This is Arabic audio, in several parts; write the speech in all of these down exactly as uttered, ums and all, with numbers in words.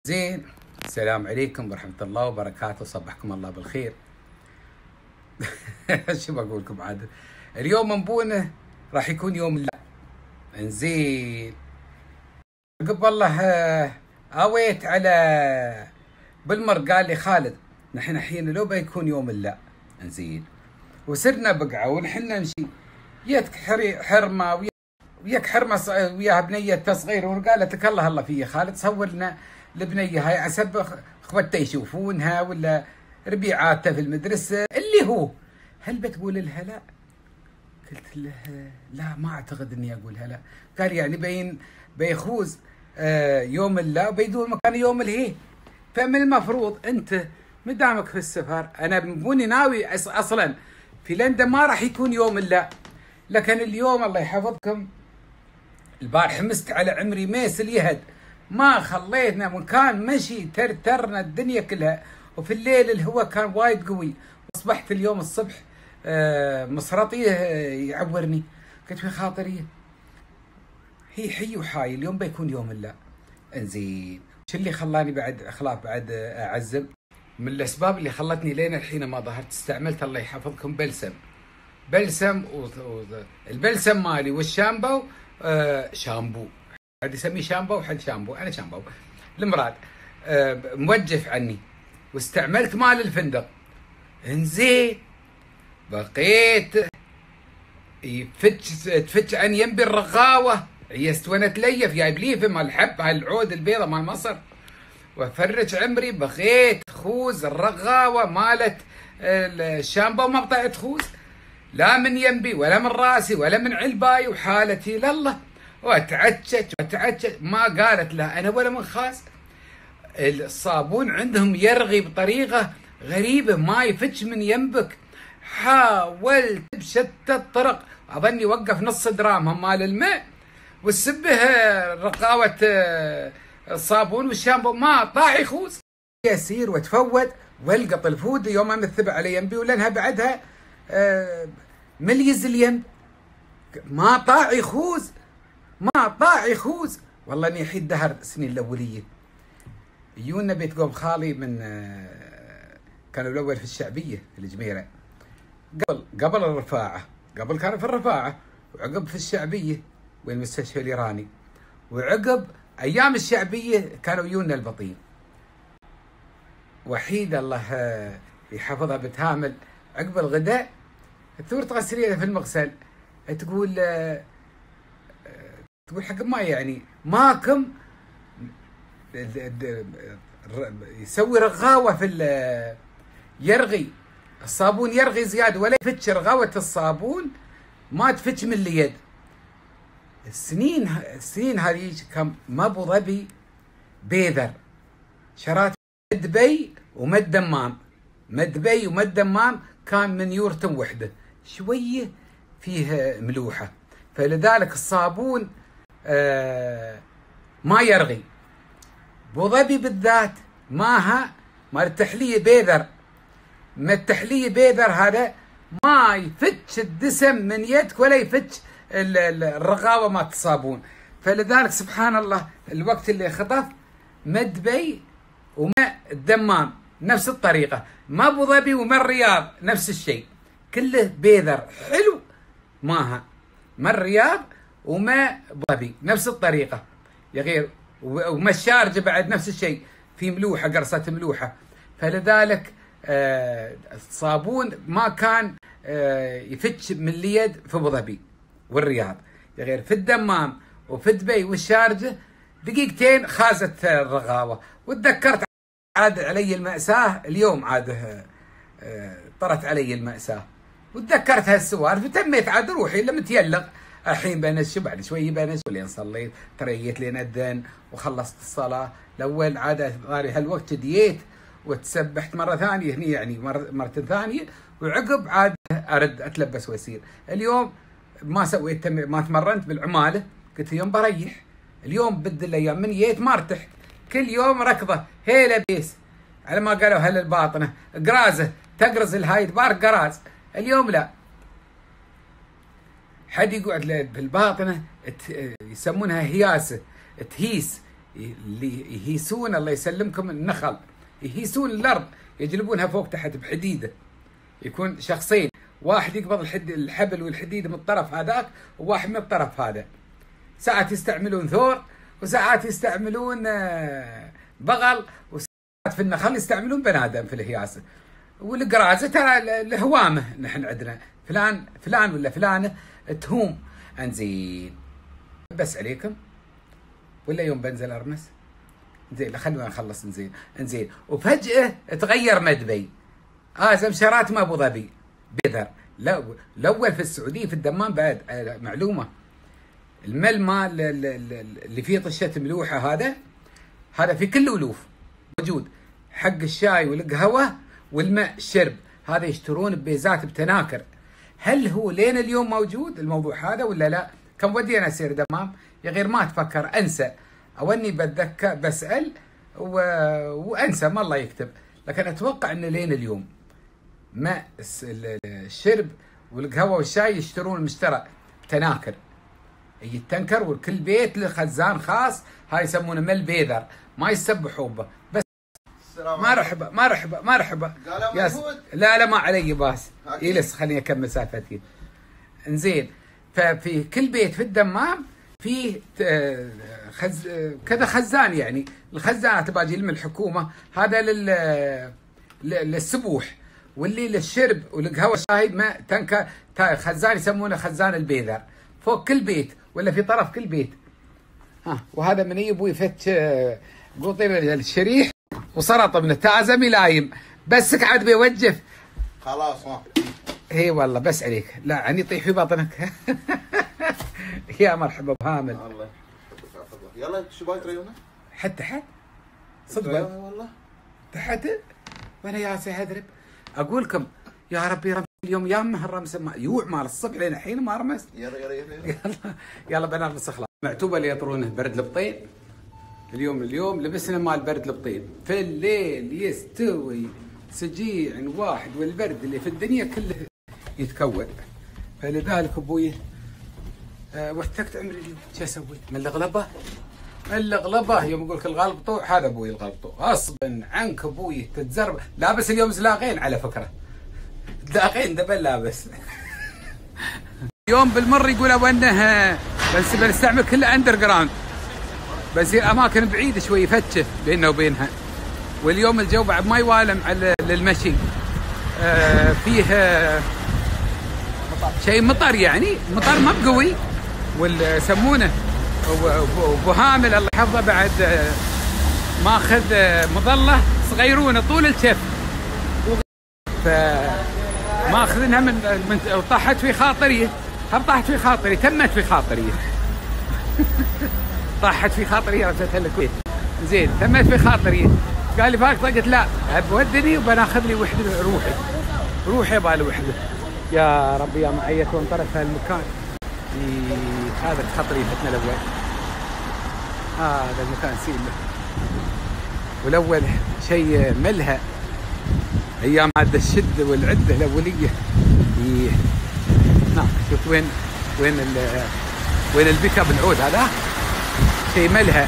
زين. السلام عليكم ورحمة الله وبركاته، صبحكم الله بالخير. شو بقول لكم عاد؟ اليوم انبونه راح يكون يوم لا. انزين. قبل والله اويت على بالمر، قال لي خالد نحن الحين لو بيكون يوم لا. انزين. وسرنا بقعه ونحن نمشي يدك حرمه وياك حرمه وياها بنيه صغيره، وقالت لك الله الله في خالد صور لنا البنيه هاي عسب اخوته يشوفونها ولا ربيعاتها في المدرسه اللي هو. هل بتقول لها لا؟ قلت له لا، ما اعتقد اني اقولها لا. قال يعني بين بيخوز آه يوم اللا وبيدور مكان يوم الهي. فمن المفروض انت مدامك في السفر، انا بوني ناوي اصلا في لندن ما راح يكون يوم اللا، لكن اليوم الله يحفظكم البارح حمست على عمري ميس اليهد، ما خليتنا مكان مشي ترترنا الدنيا كلها، وفي الليل الهواء كان وايد قوي، واصبحت اليوم الصبح آه مصرطيه يعورني. قلت في خاطري هي حي وحاي اليوم بيكون يوم اللا. انزين. شو اللي خلاني بعد خلاص بعد اعزم؟ من الاسباب اللي خلتني لين الحين ما ظهرت استعملت الله يحفظكم بلسم بلسم و... و... البلسم مالي والشامبو آه شامبو، حد يسميه شامبو وحد شامبو، انا شامبو المراد آه موجف عني، واستعملت مال الفندق. انزين. بقيت يفتش تفتش عن ينبي الرغاوه، عيست وانا تليف جايب ليفه مال الحب هاي العود البيضه مال مصر، وفرج عمري بغيت خوز الرغاوه مالت الشامبو، ما بطلعت خوز لا من ينبي ولا من راسي ولا من علباي، وحالتي لله واتعجج واتعجج. ما قالت لا انا ولا من خاص. الصابون عندهم يرغي بطريقه غريبه، ما يفتش من ينبك. حاولت بشتى الطرق، اظني وقف نص درامهم مال الماء وسبه رقاوه الصابون والشامبو، ما طاع يخوز. يسير وتفود والقط الفود يوم ما مثب على ينبي، ولانها بعدها مليز اليم، ما طاع يخوز ما طاع يخوز. والله اني حيد دهر السنين الاوليه يجونا بيت قوم خالي من كانوا الاول في الشعبيه في الجميره، قبل قبل الرفاعه، قبل كانوا في الرفاعه، وعقب في الشعبيه وين المستشفى الايراني، وعقب ايام الشعبيه كانوا يجونا البطين. وحيد الله يحفظها بتهامل عقب الغداء تثور تغسليها في المغسل، تقول تقول حق ما يعني ماكم يسوي رغاوه في يرغي الصابون، يرغي زياده ولا يفتش رغاوه الصابون، ما تفتش من اليد. السنين السنين هذه كم ما ابو ظبي بيذر شرات مدبي ومد دمام، مدبي ومد دمام كان من يورته وحده شويه فيه ملوحه، فلذلك الصابون آه ما يرغي. ابو ظبي بالذات ماها مال التحليه بيذر، ما التحليه بيذر هذا ما يفتش الدسم من يدك ولا يفتش الرغاوه مال الصابون، فلذلك سبحان الله الوقت اللي خطف مدبي وما الدمام نفس الطريقه، ما ابو ظبي وما الرياض نفس الشيء، كله بيذر حلو ماها، ما الرياض وما ابو ظبي نفس الطريقه يا غير، وما الشارجه بعد نفس الشيء، في ملوحه قرصه ملوحه. فلذلك آه الصابون ما كان آه يفتش من اليد في ابو ظبي والرياض يا غير، في الدمام وفي دبي والشارجه دقيقتين خازت الرغاوه. وتذكرت عاد علي المأساة اليوم، عاد آه طرت علي المأساة وتذكرت هالسوالف، فتميت عاد روحي لما تيلغ الحين بنش بعد شوي بنش، لين صليت تريت لين اذن وخلصت الصلاه الاول، عاد هالوقت ديت وتسبحت مره ثانيه هني يعني مره مره ثانيه، وعقب عاد ارد اتلبس واسير. اليوم ما سويت ما تمرنت بالعماله، قلت اليوم بريح، اليوم بد الايام من جيت ما ارتحت، كل يوم ركضه هيله بيس على ما قالوا هل الباطنه قرازه تقرز الهايد بارك قراز. اليوم لا، حد يقعد بالباطنه يسمونها هياسه تهيس اللي يهيسون الله يسلمكم النخل، يهيسون الارض يجلبونها فوق تحت بحديده، يكون شخصين، واحد يقبض الحد الحبل والحديد من الطرف هذاك وواحد من الطرف هذا. ساعات يستعملون ثور وساعات يستعملون بغل وساعات في النخل يستعملون بنادم في الهياسه. والقرازه ترى الهوامه نحن عندنا فلان فلان ولا فلانه تهوم. انزين بس عليكم ولا يوم بنزل ارمس؟ زين خلونا نخلص. انزين انزين وفجاه تغير مدبي. اه زمشرات ما ابو ظبي بيذر. لا الاول في السعوديه في الدمام بعد معلومه، المل مال اللي فيه طشه ملوحه هذا هذا في كل الولوف موجود، حق الشاي والقهوه والماء الشرب هذا يشترون ببيزات بتناكر. هل هو لين اليوم موجود الموضوع هذا ولا لا؟ كم ودي انا اسير دمام يا غير ما اتفكر انسى او اني بتذكر بسال و... وانسى ما الله يكتب، لكن اتوقع انه لين اليوم ماء الشرب والقهوه والشاي يشترون المشترى تناكر، يجي التنكر والكل بيت له خزان خاص، هاي يسمونه مل بيذر ما يسبحون به. بس مرحبا مرحبا مرحبا يا س... لا لا ما علي باس يلس خليني اكمل سالفتي. انزين ففي كل بيت في الدمام فيه خز... كذا خزان، يعني الخزانات باجي من الحكومه هذا لل للسبوح، واللي للشرب والقهوه الشاي ما تنكر خزان يسمونه خزان البيذر فوق كل بيت ولا في طرف كل بيت. ها وهذا من يبوي يفتش قطيب الشريح وسرطه من التازمي لايم بس قاعد بيوجف خلاص. ها هي والله بس عليك لا يعني يطيح في بطنك. يا مرحبا بهامل. الله يلا شو باي تريونه؟ حتى حد صدق والله تحت وانا ياسي هذرب اقول لكم يا ربي رمس اليوم يامه الرمس يوع مال الصبح لين الحين ما رمس. يلا يلا يلا يلا بنرمس خلاص. معتوبه اللي يطرونه برد البطين. اليوم اليوم لبسنا مال برد البطين، في الليل يستوي سجيع واحد والبرد اللي في الدنيا كله يتكون. فلذلك ابوي أه وثقت عمري اليوم شو اسوي؟ من الغلبه؟ من الغلبه يوم اقول لك الغلبطو هذا ابوي الغلبطو غصبا عنك ابوي تتزرب. لابس اليوم زلاقين على فكره، زلاقين دبل لابس. اليوم بالمر يقول انه بس بنستعمل كله اندر جراوند، بصير اماكن بعيده شوي يفتش بيننا وبينها. واليوم الجو بعد ما يوالم على للمشي. آه فيه آه شيء مطر، يعني مطر ما بقوي ويسمونه ابو هامل الله يحفظه بعد آه ماخذ آه مظله صغيرونه طول الكف، فماخذنها من من طاحت في خاطري، هم طاحت في خاطري تمت في خاطري. طاحت في خاطري رجعتها للكويت. زين تمت في خاطري، قال لي فاك قلت لا بودني وبناخذ لي وحده روحي روحي بالي وحده. يا ربي يا معي كون طرف هالمكان هذا خطري فتنا الاول. هذا المكان سيله والاول شيء ملهى ايام عاد الشد والعده الاوليه. هناك شوف وين وين وين البيك اب العود هذا شيء ملهى،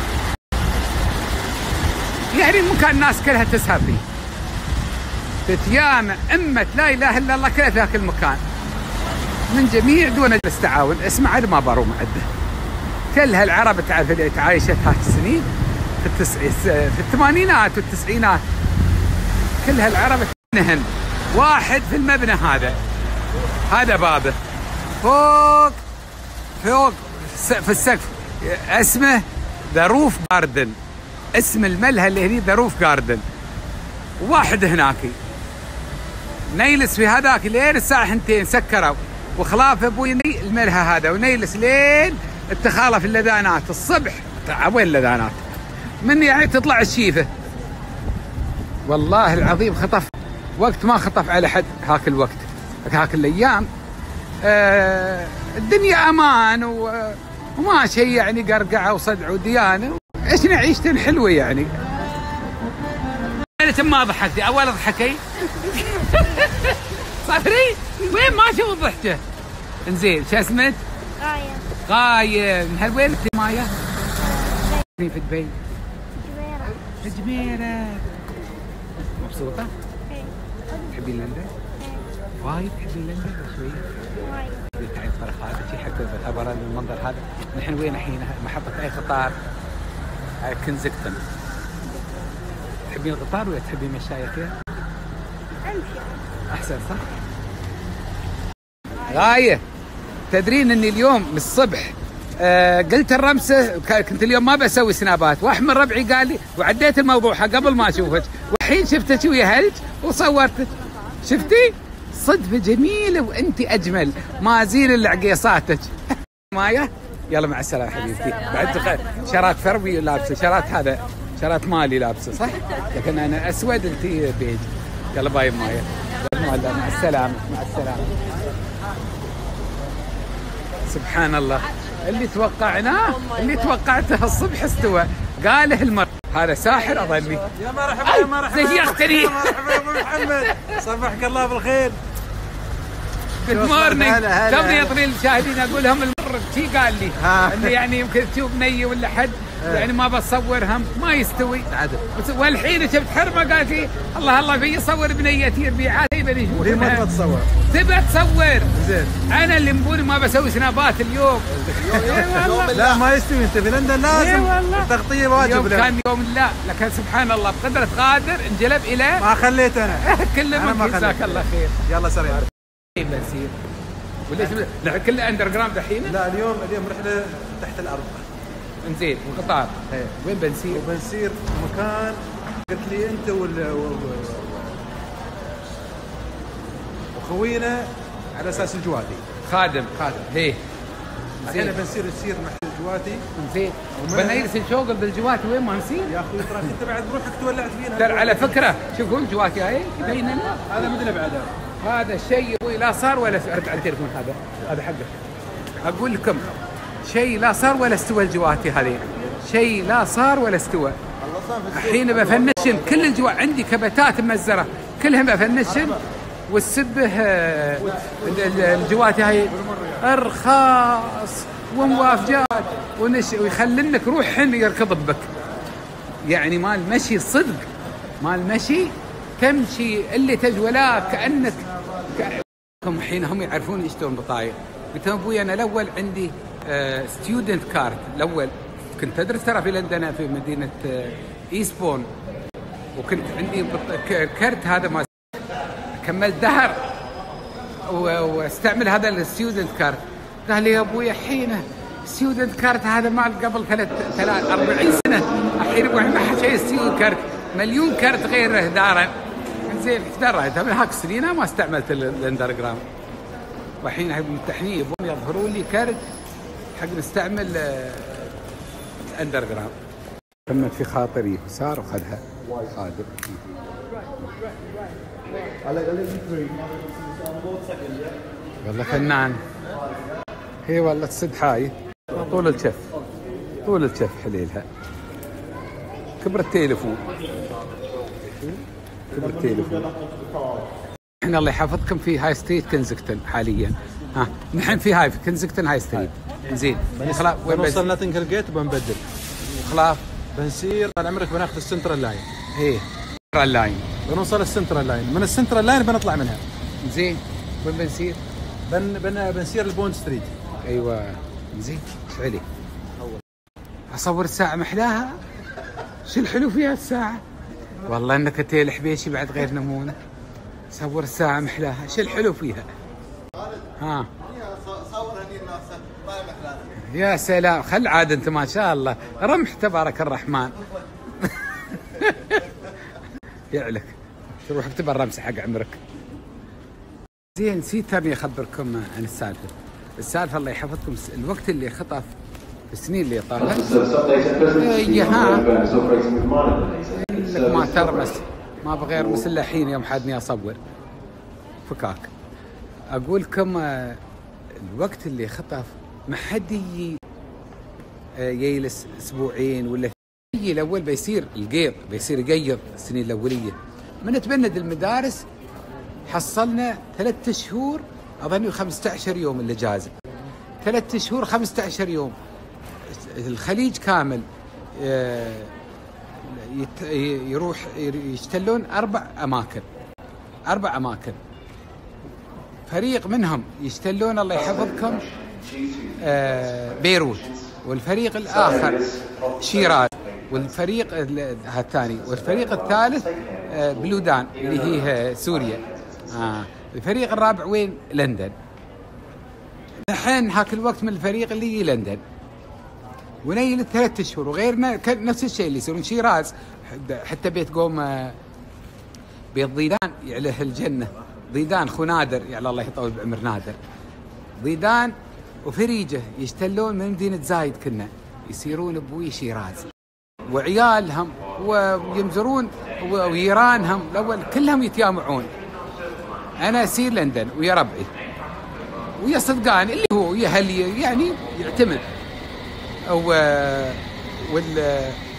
يعني مكان الناس كلها تسهر فيه تتيامع أمة لا إله إلا الله كلها في ذاك المكان من جميع دول التعاون. اسمع هذا ما بارو معده كل هالعرب تعرف اللي تعايشت هاي السنين في التسع في الثمانينات والتسعينات، كل هالعرب نهن واحد في المبنى هذا هذا بابه فوق فوق في السقف اسمه ذا روف جاردن، اسم الملهى اللي هني ذا روف جاردن. وواحد هناك نيلس في هذاك لين الساعه اثنتين سكروا وخلاف ابوي الملهى هذا ونيلس لين التخالف اللذانات الصبح. وين اللذانات؟ من يعني تطلع الشيفه والله العظيم خطف وقت ما خطف على حد هاك الوقت هاك الايام. آه الدنيا امان وما شيء يعني قرقعه وصدع وديانه، عشنا عيشة حلوه يعني. انا ما ضحكتي اول ضحكي صفري وين ما شو ضحكه. انزين شو اسمك؟ غاية. غاية من هالوين انت مايا؟ في دبي؟ جميرة. في جميرة. مبسوطة؟ إيه. تحبين لندن؟ إيه. وايد تحبين لندن ولا شوي؟ وايد. تعي الطريق هذا شي حق الخبر المنظر هذا. نحن وين الحين؟ محطة أي قطار؟ على كنزكتون. تحبين القطار ولا تحبين مشاية فيها؟ أمشي. أحسن صح؟ غاية تدرين اني اليوم من الصبح آه قلت الرمسه، كنت اليوم ما بسوي سنابات، واحد من ربعي قال لي وعديت الموضوع قبل ما اشوفك، والحين شفتك ويا هلج وصورتك. شفتي؟ صدفه جميله وانت اجمل، ما زين الا عقيصاتك. مايا يلا مع السلامه حبيبتي. بعد شرات فربي لابسه، شرات هذا شرات مالي لابسه صح؟ لكن انا اسود انت بيج. يلا باي مايا. مع السلامه مع السلامه. سبحان الله، اللي توقعناه اللي توقعته الصبح استوى. قاله المر هذا ساحر اظني. يا مرحبا يا مرحبا زيختني. يا مرحبا يا ابو محمد، صبحك الله بالخير. جود مورنينج. تبني يطري المشاهدين اقول لهم المر شي قال لي اللي يعني يمكن تشوف ني ولا حد يعني ما بصورهم ما يستوي. والحين شفت حرمه قالت لي الله الله بي يصور بنيتي ربيعات يبي يشوف. ليه ما تصور؟ تبى تصور؟ زين. انا اللي مبوني ما بسوي سنابات اليوم. لا ما يستوي، انت في لندن لازم التغطيه واجب. يوم كان يوم لا، لكن سبحان الله بقدرة قادر انجلب الى ما خليت انا. كله ما جزاك الله خير. يلا سريع. بنسير وليش نحن كله اندر جراوند الحين؟ لا اليوم اليوم رحله تحت الارض. انزين وقطار. ايه. وين بنسير؟ وبنسير مكان قلت لي انت وال وخوينا على اساس الجوادي. خادم خادم. ليه؟ الحين بنسير نسير مع الجواتي. زين. بنيرسل شوقل بالجواتي وين ما نسير؟ يا اخوي ترى انت بعد بروحك تولعت فينا. ترى على فكره شوفوا الجواتي هاي يبين لنا هذا مدري بعد هذا الشيء لا صار ولا ارجع التليفون هذا هذا حقك. اقول لكم شيء لا صار ولا استوى الجواتي هذه، شيء لا صار ولا استوى. الحين بفنشن كل الجوات عندي كبتات ممزره كلهم بفنشن والسبه الجواتي هاي ارخاص وموافجات ونش ويخلنك روحهن يركض بك. يعني مال مشي صدق، مال مشي تمشي اللي تجولا كانك هم الحين هم يعرفون يشترون بطايق. قلت لهم ابوي انا الاول عندي ستودنت uh, كارت، الاول كنت ادرس ترى في لندن في مدينه uh, ايسبون، وكنت عندي كارت هذا ما كملت دهر واستعمل هذا الستودنت كارت. قال لي يا ابوي الحين ستودنت كارت هذا مال قبل ثلاث أربعين سنه، الحين ابوي ما حد شيء ستودنت كارت، مليون كارت غيره دارا. زين دريت من هاك سنين ما استعملت الاندر جراوند، والحين حق التحنيه يبون يظهروا لي كارت حق نستعمل الاندر جراوند. تمت في خاطري صار وخذها خادم. والله فنان. هي والله تصد حاي طول الكف طول الكف حليلها. كبر التليفون كبر التليفون. احنا الله يحفظكم في هاي ستريت كنزكتون حاليا. ها نحن في هاي في كنزكتون هاي ستريت. زين خلاص وين بنوصل ناتنجل جيت وبنبدل خلاص بنسير طال عمرك بناخذ السنترال لاين. ايه السنترال لاين بنوصل السنترال لاين، من السنترال لاين بنطلع منها. زين وين بنسير؟ بن بن بنسير البوند ستريت. ايوه زين. ايش علي؟ اصور الساعه محلاها. شو الحلو فيها الساعه؟ والله انك انت الحبيشي بعد غير نمونه. صور الساعه محلاها، شو الحلو فيها؟ ها صور هني الناس طالع محلاها. يا سلام، خل عاد انت ما شاء الله رمح تبارك الرحمن. يعلك تروح اكتب الرمسه حق عمرك. زين نسيت ترني اخبركم عن السالفه. السالفه الله يحفظكم الوقت اللي خطف السنين اللي طافت. اي ها لك ما ترمس ما بغير بس الا الحين يوم حدني اصور فكاك. اقول لكم الوقت اللي خطف ما حد يجي يجلس اسبوعين ولا يجي الاول بيصير القيض بيصير يقيض السنين الاوليه. من تبند المدارس حصلنا ثلاثة شهور اظني خمسة عشر يوم الاجازه. ثلاثة شهور خمسة عشر يوم. الخليج كامل يروح يشتلون أربع أماكن أربع أماكن فريق منهم يشتلون الله يحفظكم بيروت، والفريق الآخر شيراز، والفريق الثاني والفريق الثالث بلودان اللي هي سوريا. آه. الفريق الرابع وين؟ لندن. الحين هاك الوقت من الفريق اللي يجي لندن ونيل ثلاث شهور، وغيرنا نفس الشيء اللي يصيرون شيراز، حتى بيت قوم بيت ضيدان يعله الجنة، ضيدان خو نادر يعني الله يطول بعمر نادر، ضيدان وفريجة يشتلون من مدينة زايد، كنا يصيرون بوي شيراز، وعيالهم ويمزرون ويرانهم الأول كلهم يتجامعون. أنا أسير لندن ويا ربعي ويا صدقان اللي هو ويا هلي يعني يعتمد و... وال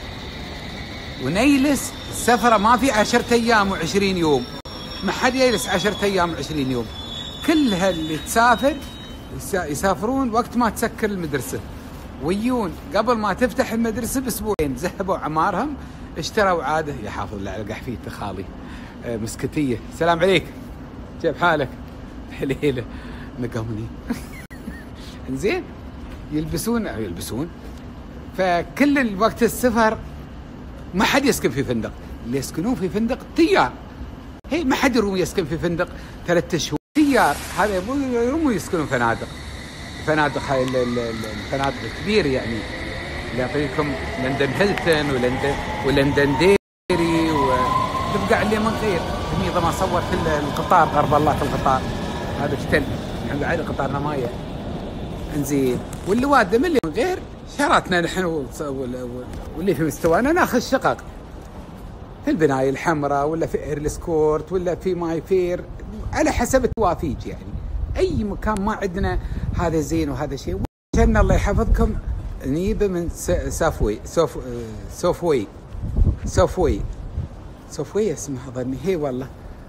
ونيلس السفرة ما في عشرة أيام وعشرين يوم، ما حد يجلس عشرة أيام وعشرين يوم، كلها اللي تسافر يسافرون وقت ما تسكر المدرسة ويون قبل ما تفتح المدرسة بأسبوعين، ذهبوا عمارهم اشتروا عادة يحافظ الله على قحفية خالي أه مسكتية. السلام عليك، كيف حالك؟ حليلة نقومني انزين يلبسون أو يلبسون فكل الوقت السفر ما حد يسكن في فندق، اللي يسكنون في فندق تيار، هي ما حد يروم يسكن في فندق ثلاثة شهور تيار، هذا يروموا يسكنون فنادق، فنادق هاي الفنادق الكبيرة يعني اللي أعطيكم لندن هيلتون ولندن ولندن ديري وتبقى اللي من غير تميضة ما صور كل القطار غرب الله القطار هذا اشتل الحمد لله قطارنا مايه انزين، واللي واده من اللي من غير شراتنا نحن واللي في مستوانا ناخذ شقق في البناية الحمراء ولا في ايرلس كورت ولا في ماي فير على حسب التوافيج، يعني اي مكان ما عندنا هذا زين وهذا شيء. عشان الله يحفظكم نيبه من سافوي سوف سوفوي سوفوي سوفوي اسمها ظني هي والله،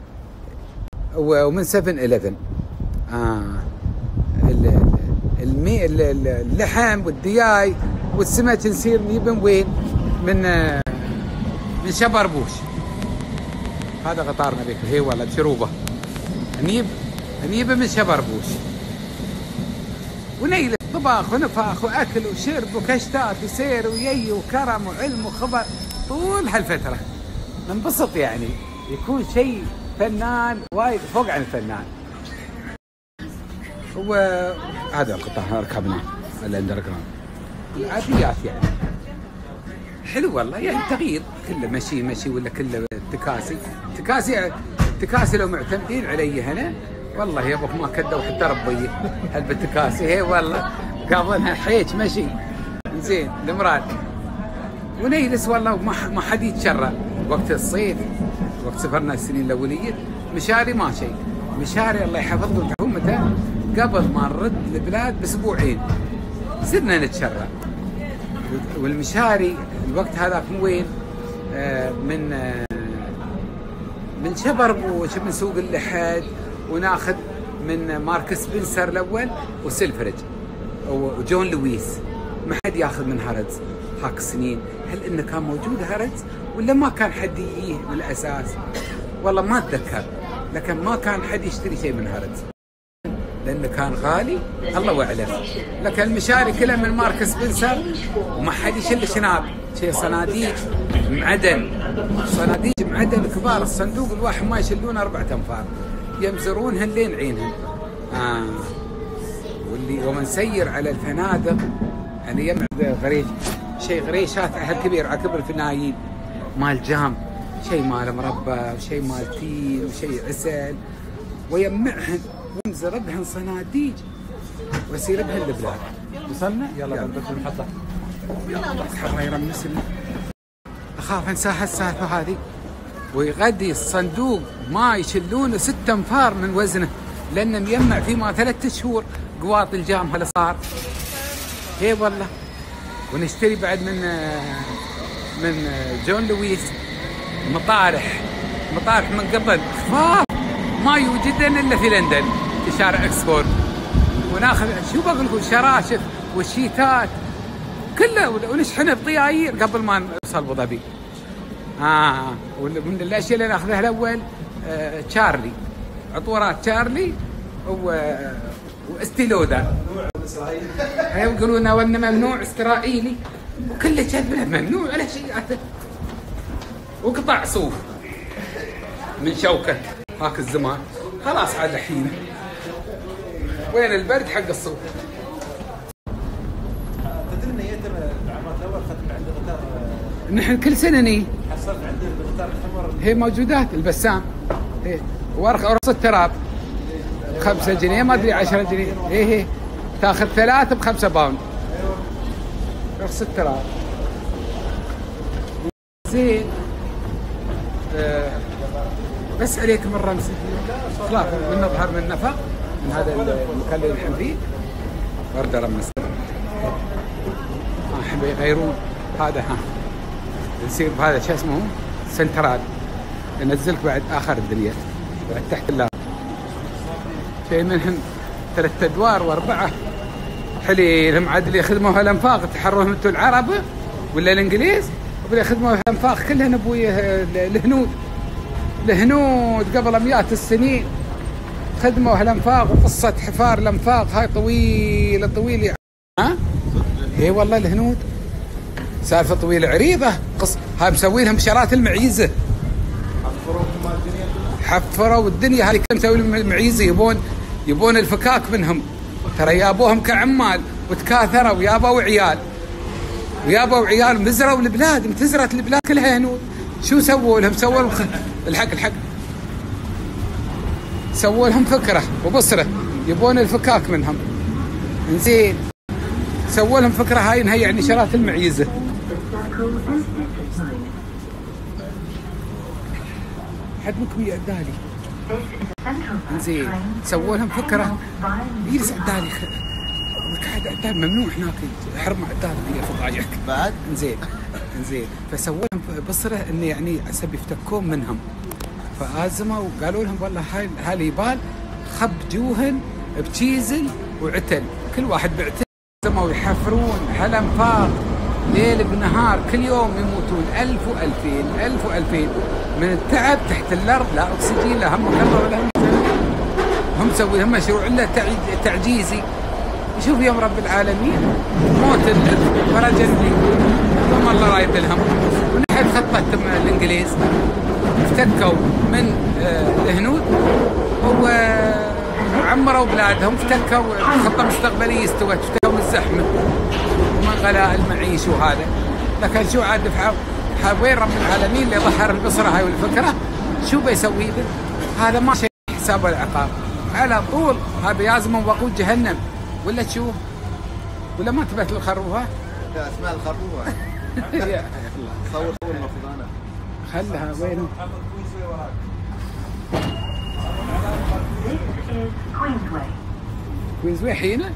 ومن سفن إليفن آه المي اللحم والدياي والسمك نصير نجيب من وين؟ من من شبربوش، هذا قطارنا بك هي والله بشروبه نجيب نجيب من شبربوش، ونيل طباخ ونفاخ واكل وشرب وكشتات وسير ويي وكرم وعلم وخبر طول هالفتره ننبسط، يعني يكون شيء فنان وايد فوق عن الفنان. وهذا القطار ركبنا الاندر جراوند العاديات يعني حلو والله، يعني تغيير كله مشي مشي ولا كله تكاسي تكاسي تكاسي لو معتمدين علي هنا والله يا ابوك ما كدوا حتى ربي هل بالتكاسي هي والله قاضنها حيج مشي زين المراد ونيلس والله ما حد يتشرى وقت الصيف وقت سفرنا السنين الاوليه مشاري ما شيء مشاري الله يحفظكم متى قبل ما نرد البلاد باسبوعين صرنا نتشرى، والمشاري الوقت هذاك من وين؟ آه من آه من شبربوش من سوق اللحد، وناخذ من مارك سبنسر الاول وسيلفرج وجون لويس، ما حد ياخذ من هارتز هاك السنين. هل انه كان موجود هارتز ولا ما كان حد يجيه من الاساس؟ والله ما اتذكر، لكن ما كان حد يشتري شيء من هارتز لانه كان غالي الله اعلم، لكن المشاري كلها من مارك سبنسر وما حد يشيل شناب شيء صناديق معدن، صناديق معدن كبار، الصندوق الواحد ما يشيلونه أربعة أنفار يمزرونهن لين عينهن. آه. واللي ومن سير على الفنادق يعني يمع غريش شيء غريشات كبير على كبر الفنايين مال جام، شيء مال مربى وشيء مال تين وشيء عسل، ويمعهن ويمزر بهن صناديق ويصير بهن البلاد. وصلنا؟ يلا بنبت المحطة. يلا الله يرمس لنا. أخاف أنساها السالفة هذه. ويغدي الصندوق ما يشلونه ستة أنفار من وزنه لأنه ميمع فيه ما ثلاثة شهور قواط الجام هلا صار. إيه والله. ونشتري بعد من من جون لويس مطارح مطارح من قبل خفاف ما يوجدن إلا في لندن في شارع إكسفورد، وناخذ شو بقول لكم شراشف والشيتات كله ونشحنه بطياير قبل ما نوصل ابو ظبي. اه ومن الاشياء اللي ناخذها الاول آه تشارلي، عطورات تشارلي و واستيلودا. ايوه يقولون لنا وانه ممنوع اسرائيلي وكله كذب، ممنوع على شيء. وقطع صوف من شوكه هاك الزمان، خلاص عاد الحين وين البرد حق الصوف. تدري ان يتر العامات الاول ختم عند غتار، نحن كل سنه ني حصلت عند الغتار الحمر هي موجودات البسام، هي ورقه ورص التراب خمسة جنيه ما ادري عشرة جنيه، هي هي تاخذ ثلاثة بخمسة باوند. رخص التراب زين. آه بس عليكم الرمز اطلاق من نظهر من نفق من هذا المكان اللي نحن فيه ورده رمز. ها حبي يغيرون هذا، ها يصير بهذا شو اسمه سنترال، ينزلك بعد اخر الدنيا بعد تحت اللاب. شيء منهم ثلاث ادوار واربعه حليلهم عاد اللي يخدموا هالانفاق تحروهم انتم العرب ولا الانجليز، واللي يخدموا هالانفاق كلهن ابوي الهنود. الهنود قبل مئات السنين خدموا هالانفاق، وقصه حفار الانفاق هاي طويله طويله. ها؟ اي والله الهنود سالفه طويله عريضه، قص هاي مسوي لهم شارات المعيزه، حفروا الدنيا هذه كم مسوي لهم المعيزه، يبون يبون الفكاك منهم، ترى يابوهم كعمال وتكاثروا ويابوا عيال ويابوا عيال مزروا البلاد، متزرت البلاد كلها هنود. شو سووا لهم؟ سووا لهم الحق الحق سووا لهم فكره وبصره يبون الفكاك منهم. زين سووا لهم فكره هاي انها يعني شرات المعيزه. حد منكم يعدالي زين سووا لهم فكره يجلس عدالي قاعد عدال ممنوع هناك حرم عدال هي فضايح بعد زين زين فسووا لهم بصره انه يعني عسب يفتكون منهم، فازموا وقالوا لهم والله هاي هاي يبال خب جوهن بتشيزل وعتل، كل واحد بعتل. زموا يحفرون هالانفاق ليل بنهار، كل يوم يموتون ألف وألفين ألف وألفين من التعب تحت الأرض، لا أكسجين لا هم كبر ولا هم هم مسوي هم مشروع له تعجيزي. شوف يوم رب العالمين موت فرجا لي ثم الله رايد لهم، ونحن خطتهم الإنجليز افتكوا من الهنود وعمروا بلادهم، افتكوا خطة مستقبلية استوت، افتكوا من الزحمة ومن غلاء المعيش وهذا. لكن شو عاد دفعوا وين رب العالمين اللي ظهر البصرة هاي والفكرة شو بيسوي به؟ هذا ما شيء حساب العقاب على طول، هذا يازم وقود جهنم ولا تشوف ولا ما تبت الخروفة؟ لا اسمها الخروفة. صور صور المفروض انا خلها وين؟ كوينزوي حينه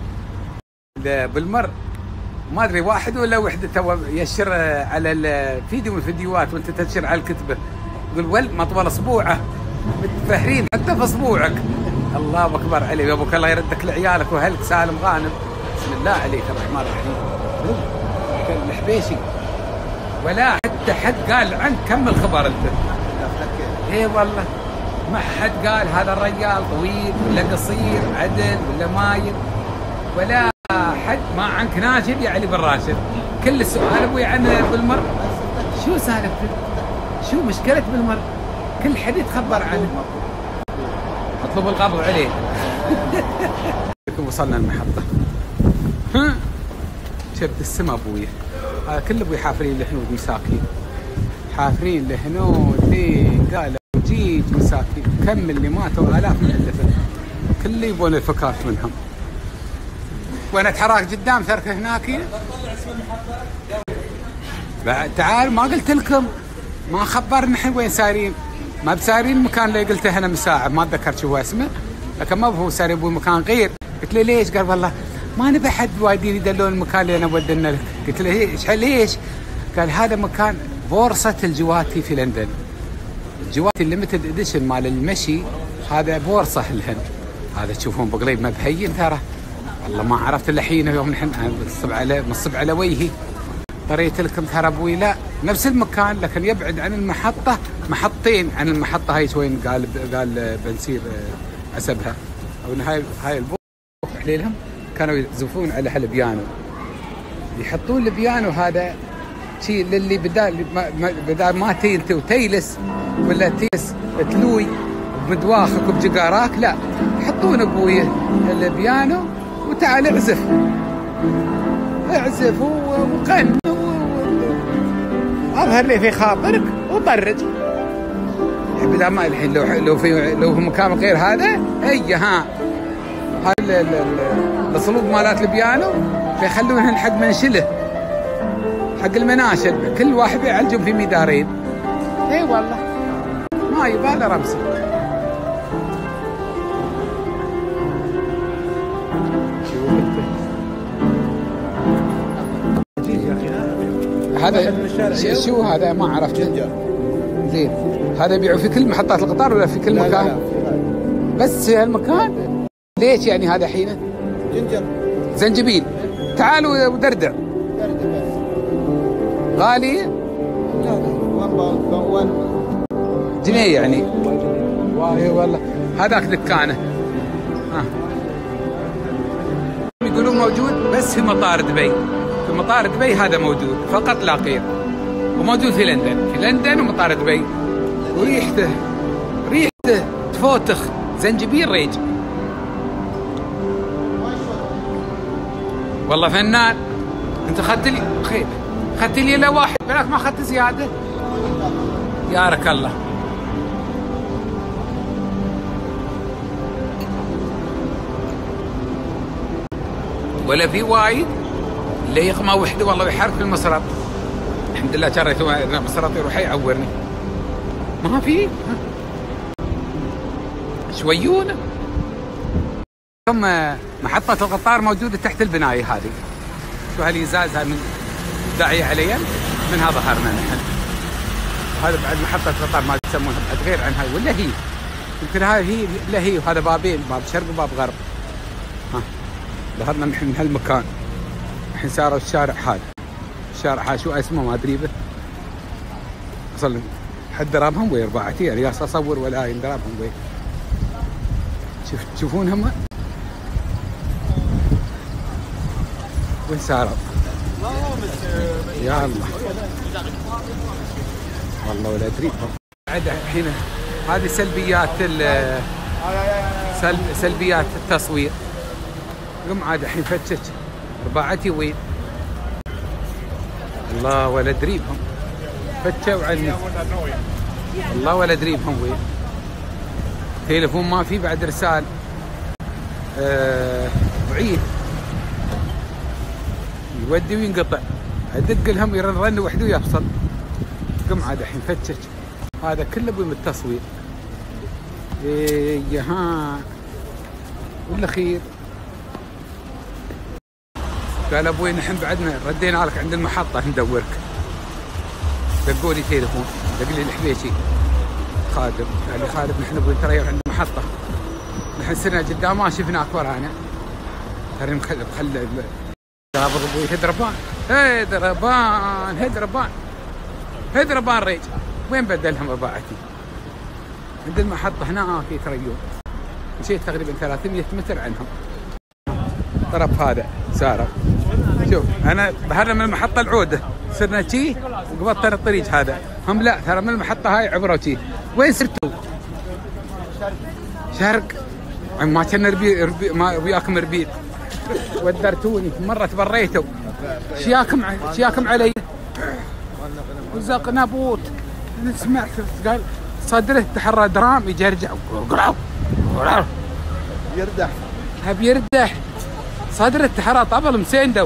بالمر ما ادري واحد ولا وحده تو يشر على الفيديو من الفيديوهات وانت تنشر على الكتبه يقول ول ما طول اسبوعه متفهرين حتى في اسبوعك. الله اكبر عليك يا ابوك، الله يردك لعيالك واهلك سالم غانم. بسم الله عليك الرحمن الرحيم. الحبيشي ولا حتى حد قال عنك كم الخبر انت. اي والله ما حد قال هذا الرجال طويل ولا قصير عدل ولا مايل، ولا حد ما عنك ناشد يا علي بن راشد. كل السؤال ابوي عن بالمر شو سالفته؟ شو مشكلة بالمر؟ كل حد يتخبر عنه. اطلب القبض عليه. وصلنا المحطة. ها؟ شفت السما ابوي. هذا كله ابوي حافرين الهنود مساكين. حافرين الهنود لين قالوا جيج مساكين، كم اللي ماتوا آلاف مؤلفة. كل يبون الفكاك منهم. وانا اتحرك قدام ترك هناك. بعد تعال ما قلت لكم ما خبرنا الحين وين سايرين، ما بسايرين المكان اللي قلته انا من ساعه ما اتذكر شو هو اسمه، لكن ما هو سايرين ابوي مكان غير. قلت له ليش؟ قال والله ما نبي حد وايدين يدلون المكان اللي انا ودنا لك. قلت له ايش ليش؟ قال هذا مكان بورصه الجواتي في لندن. الجواتي الليمتد اديشن مال المشي هذا بورصه الهند. هذا تشوفون بقليب مبهين ترى والله ما عرفت الا حين يوم نحن نصب على نصب على وجهي. طريت لكم ثربوي لا نفس المكان لكن يبعد عن المحطة محطتين عن المحطة هاي شوي. قال قال بنسير عسبها او هاي هاي البوق حليلهم كانوا يزفون على هالبيانو، يحطون البيانو هذا شيء للي بدال ما بدال ما تيلت وتيلس ولا تيلس تلوي بمدواخك وبجقاراك، لا يحطون ابوي البيانو وتعال اعزف اعزف وقن اظهر لي في خاطرك وطرج. بدل ما الحين لو لو في لو في مكان غير هذا هي ها هاي الصلوب مالات البيانو فيخلونهن حق منشله حق المناشد، كل واحد يعالجهم في مدارين. اي والله ما يبالي رمسي. هذا شو هذا ما عرفت. زين هذا يبيعوا في كل محطات القطار ولا في كل لا مكان؟ لا لا بس هالمكان ليش يعني هذا حينه؟ جنجر زنجبيل. تعالوا ودردع. دردع بس غالي؟ لا لا وين جنيه يعني. واي والله هذاك دكانه. ها يقولون موجود بس في مطار دبي. في مطار دبي هذا موجود فقط لا غير، وموجود في لندن. في لندن ومطار دبي. وريحته ريحته تفوتخ زنجبيل ريج. والله فنان. انت اخذت لي خير اخذت لي الا واحد بلاك ما اخذت زياده. يارك الله. ولا في وايد اللي يقمى وحده والله يحرك في المسرط. الحمد لله جريت المسرط يروح يعورني. ما في شويونه. ثم محطة القطار موجودة تحت البناية هذه. شو هالإزازة من داعية عليا منها ظهرنا نحن. هذا بعد محطة القطار ما يسمونها بعد غير عن هاي ولا هي. يمكن هاي هي لا هي. وهذا بابين باب شرق وباب غرب. ها ظهرنا نحن من هالمكان. الحين صاروا الشارع هذا. الشارع هذا شو اسمه ما ادري به. اصلا حد درابهم ويا رباعتي رياس اصور ولا يندرابهم وين. شوف تشوفون هم وين صاروا؟ يا الله والله ولا ادري. بعد الحين هذه سلبيات سلب سلبيات التصوير. قم عاد الحين فتشت رباعتي وين؟ الله ولا ادري بهم. فتشوا عني الله ولا ادري بهم وين. تليفون ما في بعد رسال أه بعيد يودي وينقطع. ادق لهم يرن رن وحده ويفصل. قم عاد الحين فتش هذا كله بهم التصوير. ايه ها ولا خير. قال ابوي نحن بعدنا ردينا لك عند المحطه ندورك. دقوا لي تليفون دق لي الحبيشي خادم قال لي خالد نحن ابوي ترى عند المحطه. نحن صرنا قدام ما شفناك ورانا. ترى مخل مخل قابض ابوي هدربان هدربان هدربان هدربان ريج. وين بدلهم رباعتي؟ عند المحطه هناك يتريون. مشيت تقريبا ثلاثمية متر عنهم. طرف هذا سارة. شوف انا بهرنا من المحطه العوده صرنا شي وقبضت الطريق هذا. هم لا ترى من المحطه هاي عبروا شي. وين صرتوا؟ شرق. ما كان ربي ربي ما وياكم ربيت. ودرتوني مره تبريتوا. شياكم شياكم علي. وزق نابوت. سمعت قال صدره تحرى درام يجي يرجع. يردح. هب يردح. صدر التحرى طبل مسيندو.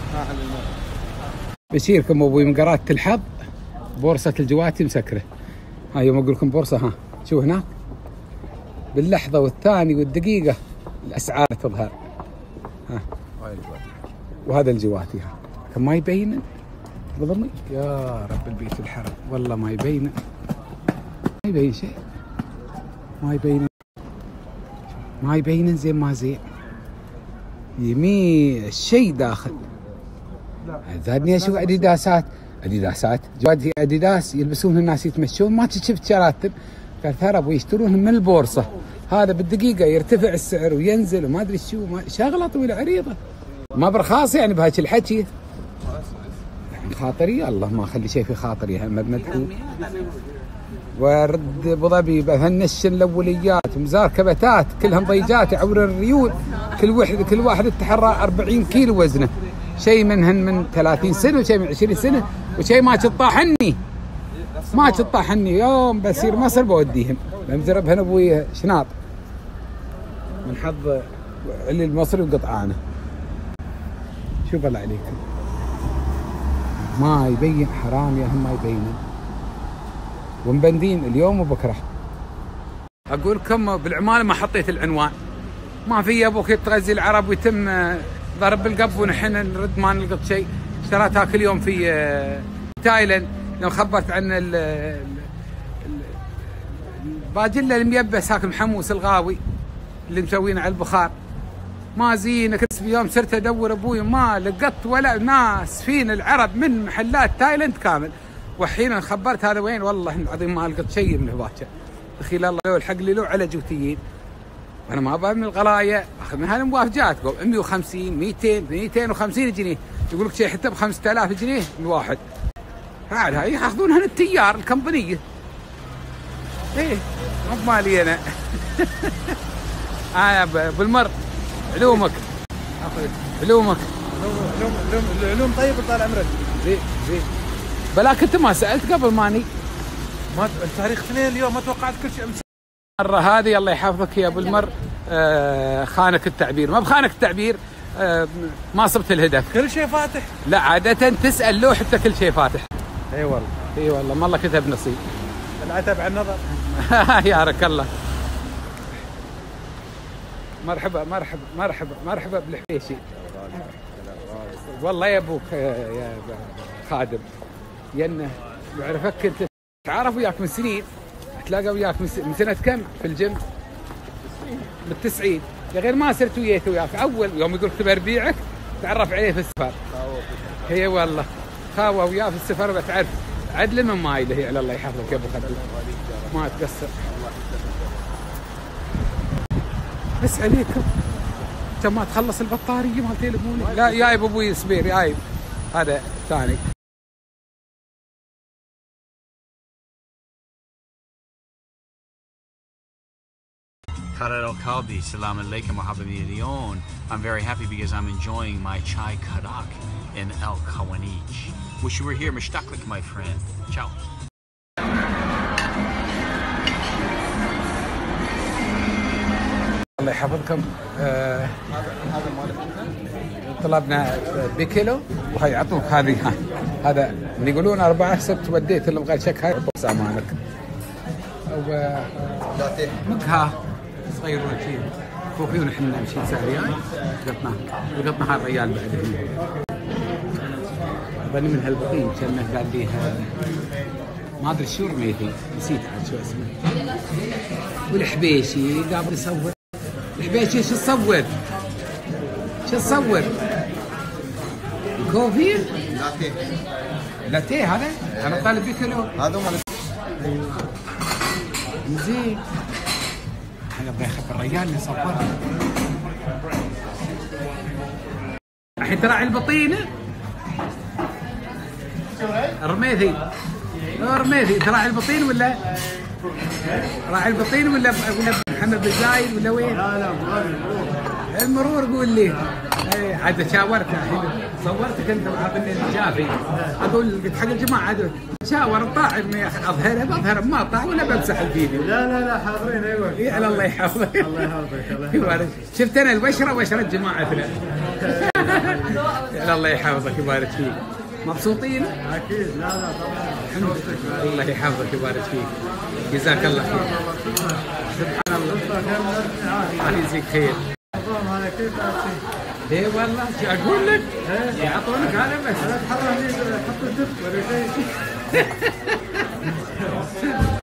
بشيركم ابوي من قرات الحظ بورصه الجواتي مسكره. هاي يوم اقول لكم بورصه ها شو هناك باللحظه والثاني والدقيقه الاسعار تظهر. ها وهذا الجواتي ها كم ما يبين بضمي يا رب البيت الحرم والله ما يبين ما يبين شيء. ما يبين ما يبين زين ما زين. يمي شيء داخل. زادني اشوف اديداسات اديداسات جواد في اديداس يلبسونها الناس يتمشون ما شفت شراتب. قال ترى ابو يشترونهم من البورصه، هذا بالدقيقه يرتفع السعر وينزل وما ادري شو، شغله طويله عريضه ما برخاص يعني بهاك الحكي. خاطري الله ما اخلي شيء في خاطري هم مدحون. ورد ابو ظبي بهالنشن الاوليات مزاركبتات كلهم ضيجات عبر الريول، كل واحد كل واحد تحرى أربعين كيلو وزنه، شيء منهن من ثلاثين سنه وشيء من عشرين سنه وشيء ما تطاحني ما تطاحني. يوم بسير مصر بوديهم بمزربهن ابوي شناط من حظ علي المصري وقطعانه. شوف الله عليكم ما يبين حرام يا هم ما يبينون ومبندين اليوم وبكره. اقول لكم بالعماله ما حطيت العنوان، ما في ابوك يتغزي العرب ويتم ضرب بالقب ونحن نرد ما نلقط شيء. اشتريتها كل يوم في تايلاند لما خبرت عن الباجله الميبس هاك المحموس الغاوي اللي مسوينه على البخار ما زين. كل يوم صرت ادور ابوي ما لقطت ولا ناس فينا العرب من محلات تايلاند كامل. وحين خبرت هذا وين والله العظيم ما لقيت شيء من هذاك. دخيل الله لو الحق لي له على جوتيين وانا ما ابغى من الغلايه اخذ من هالموافجات مئة وخمسين مئتين مئتين وخمسين جنيه. يقول لك شيء حتى ب خمسة آلاف جنيه الواحد. بعد هاي ياخذونها التيار الكمبانيه. ايه مو بمالي انا. انا بالمر علومك علومك علوم علوم العلوم طيب طال عمرك. زين زين بلاك انت ما سالت قبل ماني ما التاريخ اثنين اليوم ما توقعت كل شيء. المره هذه الله يحفظك يا ابو المر آه خانك التعبير ما بخانك التعبير آه ما صبت الهدف. كل شيء فاتح. لا عاده تسال لو حتى كل شيء فاتح. اي والله اي والله ما الله كتب نصيب. العتب على النظر. يارك الله. مرحبا مرحبا مرحبا مرحبا بالحبيشي. والله يا ابوك يا خادم ينه بعرفك كنت تعرف وياك من سنين، تلاقى وياك من سنه كم في الجيم؟ بالتسعين يا غير ما صرت وياك وياك اول يوم يقول لك بربيعك تعرف عليه في السفر. هي والله خاوه وياه في السفر بتعرف عدل من مايله هي على الله يحفظك يا ابو خدم ما تقصر. بس عليكم انت ما تخلص البطاريه مال تليفونك. لا يا ابوي صبير يا هذا ثاني. Karar Kalbi, Salam Alaikum Mahabamilion. I'm very happy because I'm enjoying my chai karak in El Kawanij. Wish you were here, Mishtaqlik, my friend. Ciao. الله يحفظكم. آه طلبنا بكيلو وهي يعطوك هذه هذا اللي يقولون أربعة سبت وديت اللي بغيت شك هاي بوكس أمانك. مقها صغير وشيء كوفي ونحن نمشي ساريان لقطنا لقطنا هالريال بعد. بني من هالبقين كانه قال لي ما ادري شو رميتي نسيت عاد شو اسمه. والحبيشي قابل يصور الحبيشي شو تصور؟ شو تصور؟ كوفي؟ لاتيه لاتيه هذا؟ انا طالب بكيلو هذا مال زين. انا ابغى اخبر الرجال اللي صورها الحين تراعي البطينه رميتي رميتي تراعي البطين ولا راعي البطين ولا ولا محمد بن زايد ولا وين؟ لا لا المرور قول لي. اي عاد شاورت الحين صورتك انت معطيني الجافي اقول قلت حق الجماعه عاد شاور طاع اني اظهره بظهر ما طاع ولا بمسح الفيديو. لا لا لا حاضرين ايوه. اي على الله يحفظك. الله يحفظك الله يحفظك. شفت انا البشره وبشره جماعتنا. على الله يحفظك يبارك فيك. مبسوطين؟ اكيد. لا لا طبعا. الله يحفظك يبارك فيك. جزاك الله خير. سبحان الله. الله يجزيك خير. هذا كيف اي والله شو اقول لك؟ يعطونك هذا بس حطوا الدب ولا شيء.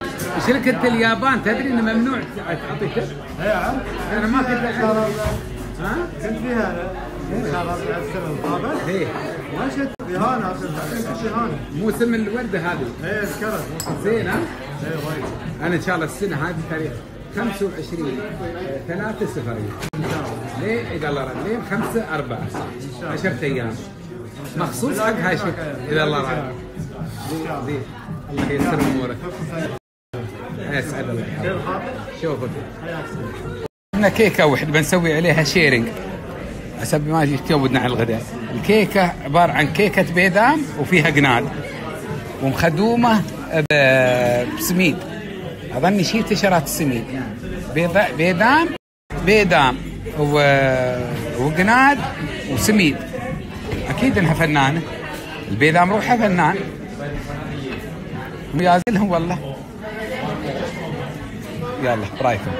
شركة اليابان تدري انه ممنوع تعطي دب؟ اي عارف. انا ما كنت ها؟ كنت فيها ان شاء الله السنه المقابل. ايه ما شفت رهانه رهانه. موسم الورده هذه. ايه ذكرت زين ها؟ ايه وايد. انا ان شاء الله السنه هذه تاريخ خمسة وعشرين ثلاثة صفرين ان شاء الله. ليه اذا الله راد ليه خمسة أربعة عشرة ايام مخصوص حق هاي شوف اذا الله راد. زين الله ييسر امورك. اسعد الله يحفظك. شوفوا عندنا كيكه واحده بنسوي عليها شيرنج حسب ما يتجودنا على الغداء. الكيكه عباره عن كيكه بيدام وفيها قناد ومخدومه بسميد. اظني شي تشرات السميد بيدام بيدام وقناد وسميد. اكيد انها فنانه البيدام روحها فنان ميازلهم والله. يلا برايكم.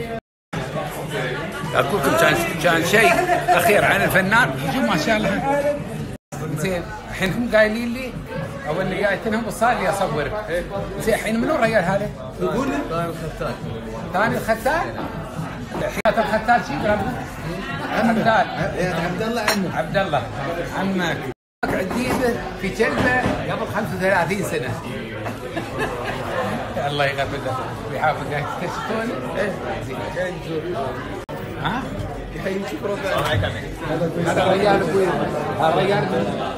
اقول لكم كان كان شيء اخير عن الفنان. شوف ما شاء الله زين. الحين هم قايلين لي او اللي قايلت لهم وصار لي اصور. زين الحين منو الرجال هذا؟ يقول لي ثاني الختال. ثاني الختال؟ حياة الختال شي عبدال عبد الله عمك عبد الله عمك عديده في كلبه قبل خمسة وثلاثين سنه. الله يغفر له ويحافظ قاعد تكتشفون. ها؟ هذا رجال ابوي هذا رجال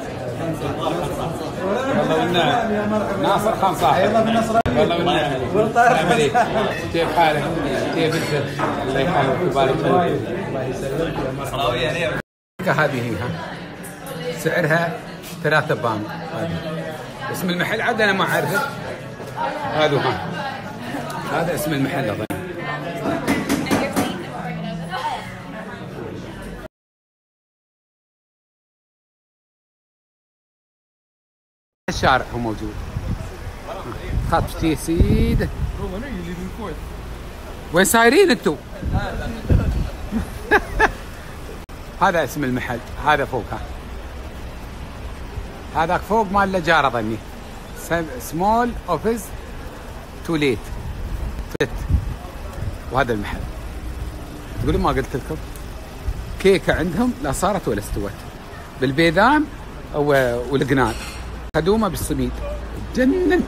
والله والنعم ناصر خان صاحب والله والنعم. كيف حالك؟ كيف انت؟ الله يحفظك ويبارك فيك. الله يسلمك. هذه هي سعرها ثلاثة بام. اسم المحل عاد انا ما اعرفه. هذا ها هذا اسم المحل اظن. الشارع هو موجود. خط تيسيد. وين سايرين انتم؟ هذا اسم المحل. هذا فوق ها هذاك فوق مال الجار اظني. سمول اوفيس توليت فت. وهذا المحل. تقولون ما قلت لكم كيكه عندهم لا صارت ولا استوت بالبيدام والقناد خدومه بالسميد. جنن.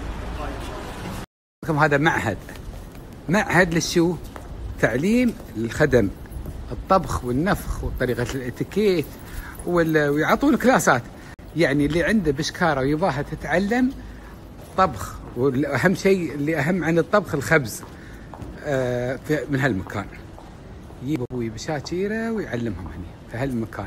هذا معهد معهد للشو تعليم الخدم الطبخ والنفخ وطريقه الاتيكيت ويعطون كلاسات. يعني اللي عنده بشكاره ويباها تتعلم طبخ. والاهم شيء اللي اهم عن الطبخ الخبز آه من هالمكان. يجيب ابوي بشاكيره ويعلمهم هني في هالمكان.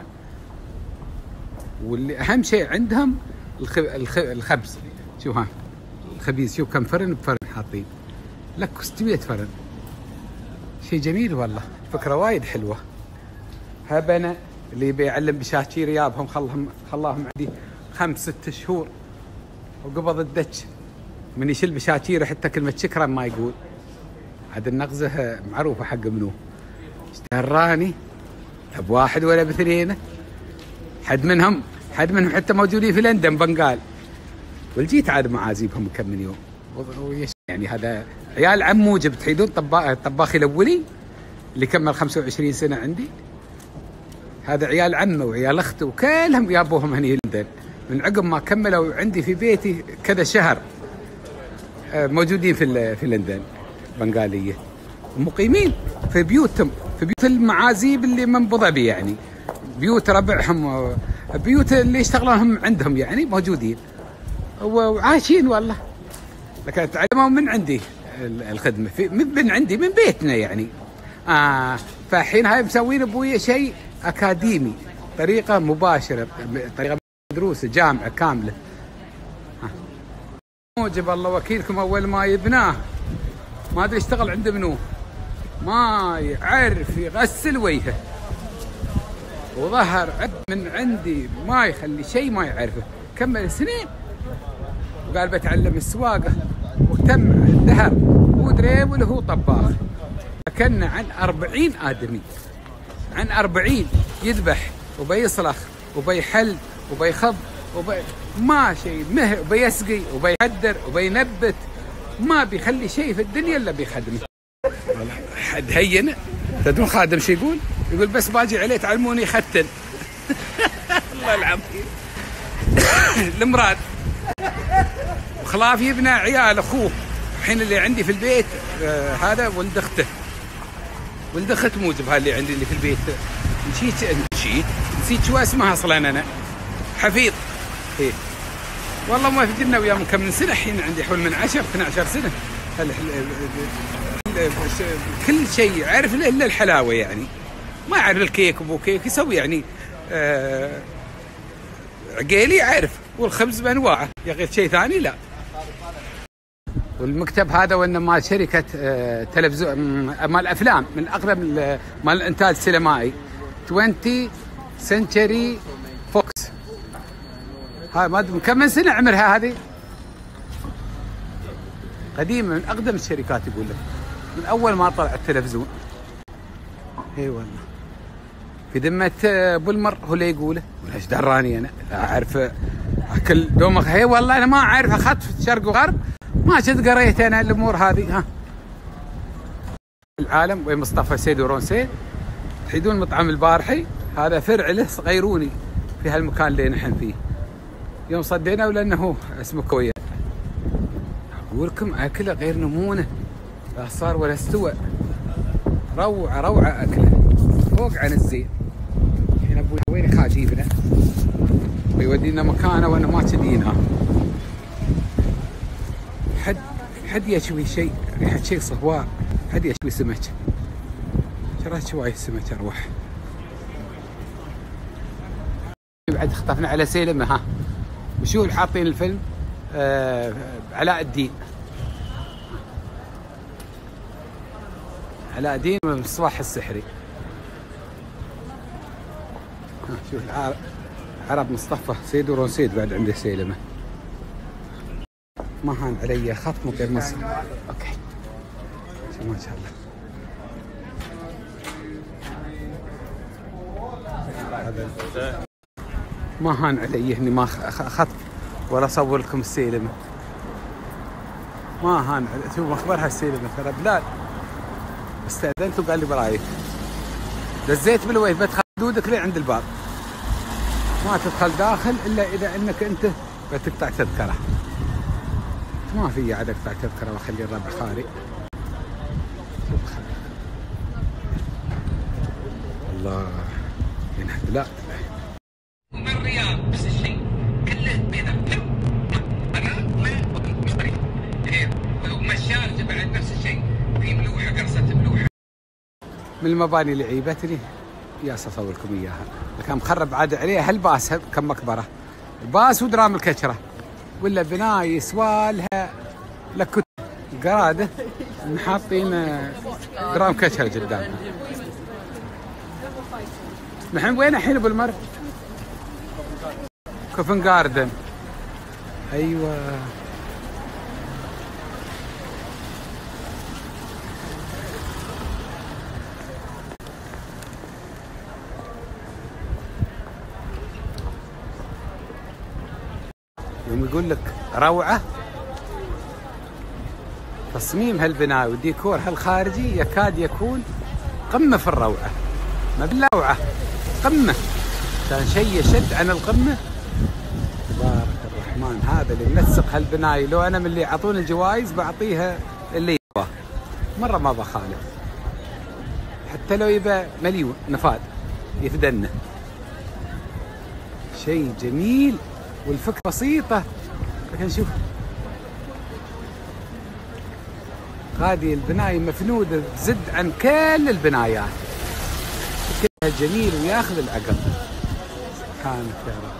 واللي اهم شيء عندهم الخ... الخ... الخبز. شو ها الخبيز شوف كم فرن بفرن حاطين لك ستمية فرن. شيء جميل والله فكره وايد حلوه. هبنا اللي بيعلم بشاكير يابهم خلهم خلاهم عندي خمس ست شهور وقبض الدتش من يشيل بشاكيره حتى كلمه شكرا ما يقول. عاد النغزه معروفه حق منو اشتهراني بواحد ولا باثنين. حد منهم حد منهم حتى موجودين في لندن بنغال. والجيت عاد معازيبهم كم من يوم. يعني هذا عيال عمو جبت تحيدون طباخي الاولي اللي كمل خمسة وعشرين سنه عندي. هذا عيال عمه وعيال اخته وكلهم جابوهم هني لندن من عقب ما كملوا عندي في بيتي كذا شهر. موجودين في في لندن بنغاليه ومقيمين في بيوتهم في بيوت المعازيب اللي من ابو ظبي. يعني بيوت ربعهم بيوت اللي يشتغلونهم عندهم يعني موجودين وعايشين والله. لكن تعلموا من عندي الخدمه في من عندي من بيتنا يعني. آه فالحين هاي مسوين ابويا شيء اكاديمي طريقه مباشره طريقه مدروسه جامعه كامله. موجب الله وكيلكم اول ما يبناه ما ادري يشتغل عند منو ما يعرف يغسل وجهه وظهر من عندي ما يخلي شيء ما يعرفه. كمل سنين وقال بتعلم السواقه وتم الدهر ودريب وله هو طباخ. فكنا عن أربعين آدمي عن أربعين يذبح وبيصلخ وبيحل وبيخض وبي ما شيء مه وبيسقي وبيقدر وبينبت. ما بيخلي شيء في الدنيا الا بيخدمه. حد هين تدرون خادم شو يقول؟ يقول بس باجي عليه تعلموني ختن. والله العظيم. المراد وخلاف يبنى عيال اخوه الحين اللي عندي في البيت. آه هذا ولد اخته، ولد اخت موجب هذا اللي عندي اللي في البيت. نسيت نسيت نسيت شو اسمها اصلا انا. حفيظ. ايه والله ما فدنا وياه من كم من سنه الحين عندي حول من عشر اثني عشر سنه. كل شيء عارف الا الحلاوه يعني. ما يعرف الكيك ابو كيك يسوي يعني آه عقيلي عارف، والخبز بانواعه يا غير شيء ثاني لا. والمكتب هذا وانه مال شركه آه تلفزيون مال افلام من اقدم مال الانتاج السينمائي عشرين سنتشري فوكس. هاي ما ادري كم من سنه عمرها هذه، قديمه من اقدم الشركات يقول لك، من اول ما طلع التلفزيون. اي والله في ذمه ابو المر هو اللي يقوله، ولاش دراني انا اعرف اكل دومخ. هي والله انا ما اعرف، اخذت شرق وغرب ما شد قريت انا الامور هذه. ها العالم وين مصطفى سيد ورونسيد تحيدون مطعم البارحي، هذا فرع له صغيروني في هالمكان اللي نحن فيه. يوم صدينا ولانه هو اسمه كويت. اقول لكم اكله غير نمونه، لا صار ولا استوى. روعه روعه اكله فوق عن الزين. الحين ابوي وين خاجيبنا ويودينا مكانه وانا ما تدينا. حد حد يشوي شيء ريحه شيء صهواء، حد يشوي سمك. ترى شوي السمك اروح. بعد خطفنا على سينما. ها وشو اللي حاطين الفيلم؟ آه علاء الدين. علاء الدين من الصباح السحري. ها شوف عرب مصطفى سيد ورونسيد بعد عنده سينما. ما هان علي خط مو غير مصر. اوكي ما شاء الله. هذا ما هان علي اني ما اخذت ولا اصور لكم السينما. ما هان علي. شوف اخبارها السينما ترى بلال. استاذنت وقال لي برايك. دزيت بالويف بدخل حدودك لين عند الباب. ما تدخل داخل الا اذا انك انت بتقطع تذكره. ما في عاد اقطع تذكره واخلي الربع خاري. الله ينحب بلاد. من الرياض نفس الشيء كله بيضاء حلو. انا ما مشتري خير ومشارجه بعد نفس الشيء في ملوحه قرصه ملوحه. من المباني اللي عيبتني يا اصور لكم اياها، كان مخرب عاد عليها هالباس كم مقبره. الباس ودرام الكشره ولا بناء يسوالها لك قراده حاطين درام كشره قدامها. نحن وين الحين ابو المر؟ كوفن جاردن. ايوه يوم يقول لك روعه تصميم هالبناء والديكور هالخارجي يكاد يكون قمه في الروعه، ما بالروعه قمه. كان شيء يشد عن القمه. تبارك الرحمن هذا اللي منسق هالبناي. لو انا من اللي يعطوني الجوائز بعطيها اللي يبغاه، مره ما بخالف. حتى لو يبى مليون نفاد يفدنا. شيء جميل والفكره بسيطه. لكن شوف هذه البنايه مفنوده زد عن كل البنايات. كلها جميل وياخذ العقل. سبحانك يا رب.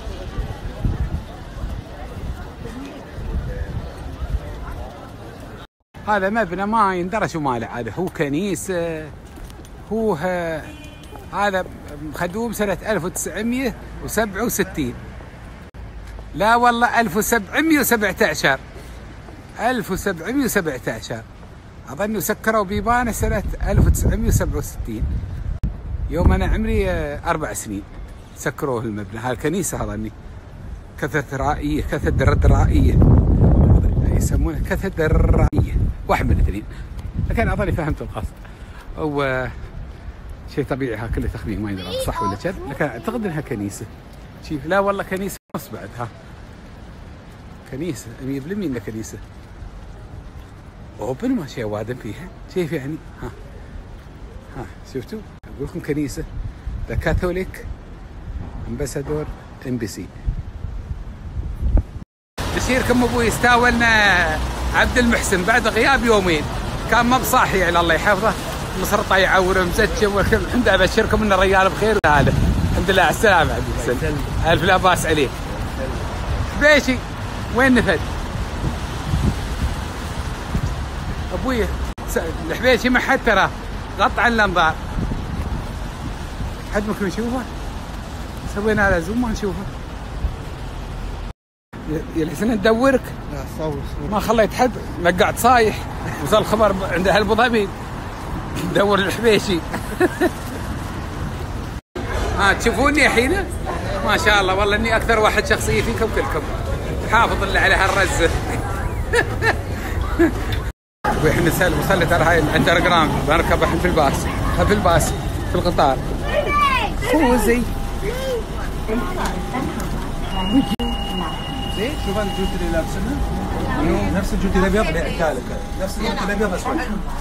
هذا مبنى ما يندرس وما له، هذا هو كنيسه. هو هذا مخدوم سنه ألف وتسعمئة وسبعة وستين. لا والله ألف وسبعمئة وسبعة عشر ألف وسبعمئة وسبعة عشر اظن سكروا بيبانه سنه ألف وتسعمئة وسبعة وستين يوم انا عمري اربع سنين سكروه المبنى. هالكنيسه اظني كاتدرائيه كاتدرائيه يسمونها كاتدرائيه، واحد من الاثنين، لكن اظني فهمت القصد. و شيء طبيعي ها كله تخمين ما يدرى صح ولا كذب، لكن اعتقد انها كنيسه. شوف لا والله كنيسه نص بعد ها. كنيسه مية بالمية انها كنيسه. اوبن ما شيء وادم فيها، كيف يعني؟ ها ها شفتوا؟ اقول لكم كنيسه ذا كاثوليك امباسادور امبسي. بشيركم ابوي استاولنا عبد المحسن بعد غياب يومين، كان ما بصاحي يعني الله يحفظه، مصر طايعه ومزتشم، والحمد لله ابشركم انه الرجال بخير هذا. الحمد لله على السلامه عبد المحسن. الف لا باس عليك. بيشي وين نفد؟ ابوي الحبيشي ما حد ترى قطع الانظار. حد ممكن يشوفه؟ سوينا على زوم ما نشوفه. يا الحسن ندورك؟ لا صور صور. ما خليت حد، قاعد صايح. وصل الخبر عند اهل ابو ظبي ندور الحبيشي. ها تشوفوني الحين؟ ما شاء الله والله اني اكثر واحد شخصيه فيكم كلكم. حافظ اللي على هالرزه. واحنا نسال وصلت ترى هاي الاندر جراوند بركب الحين في الباص، في الباص في القطار. خوزي زين شوف الجوتي اللي لابسنه نفس الجوتي الابيض اللي احكى لك، نفس الجوتي الابيض اسود.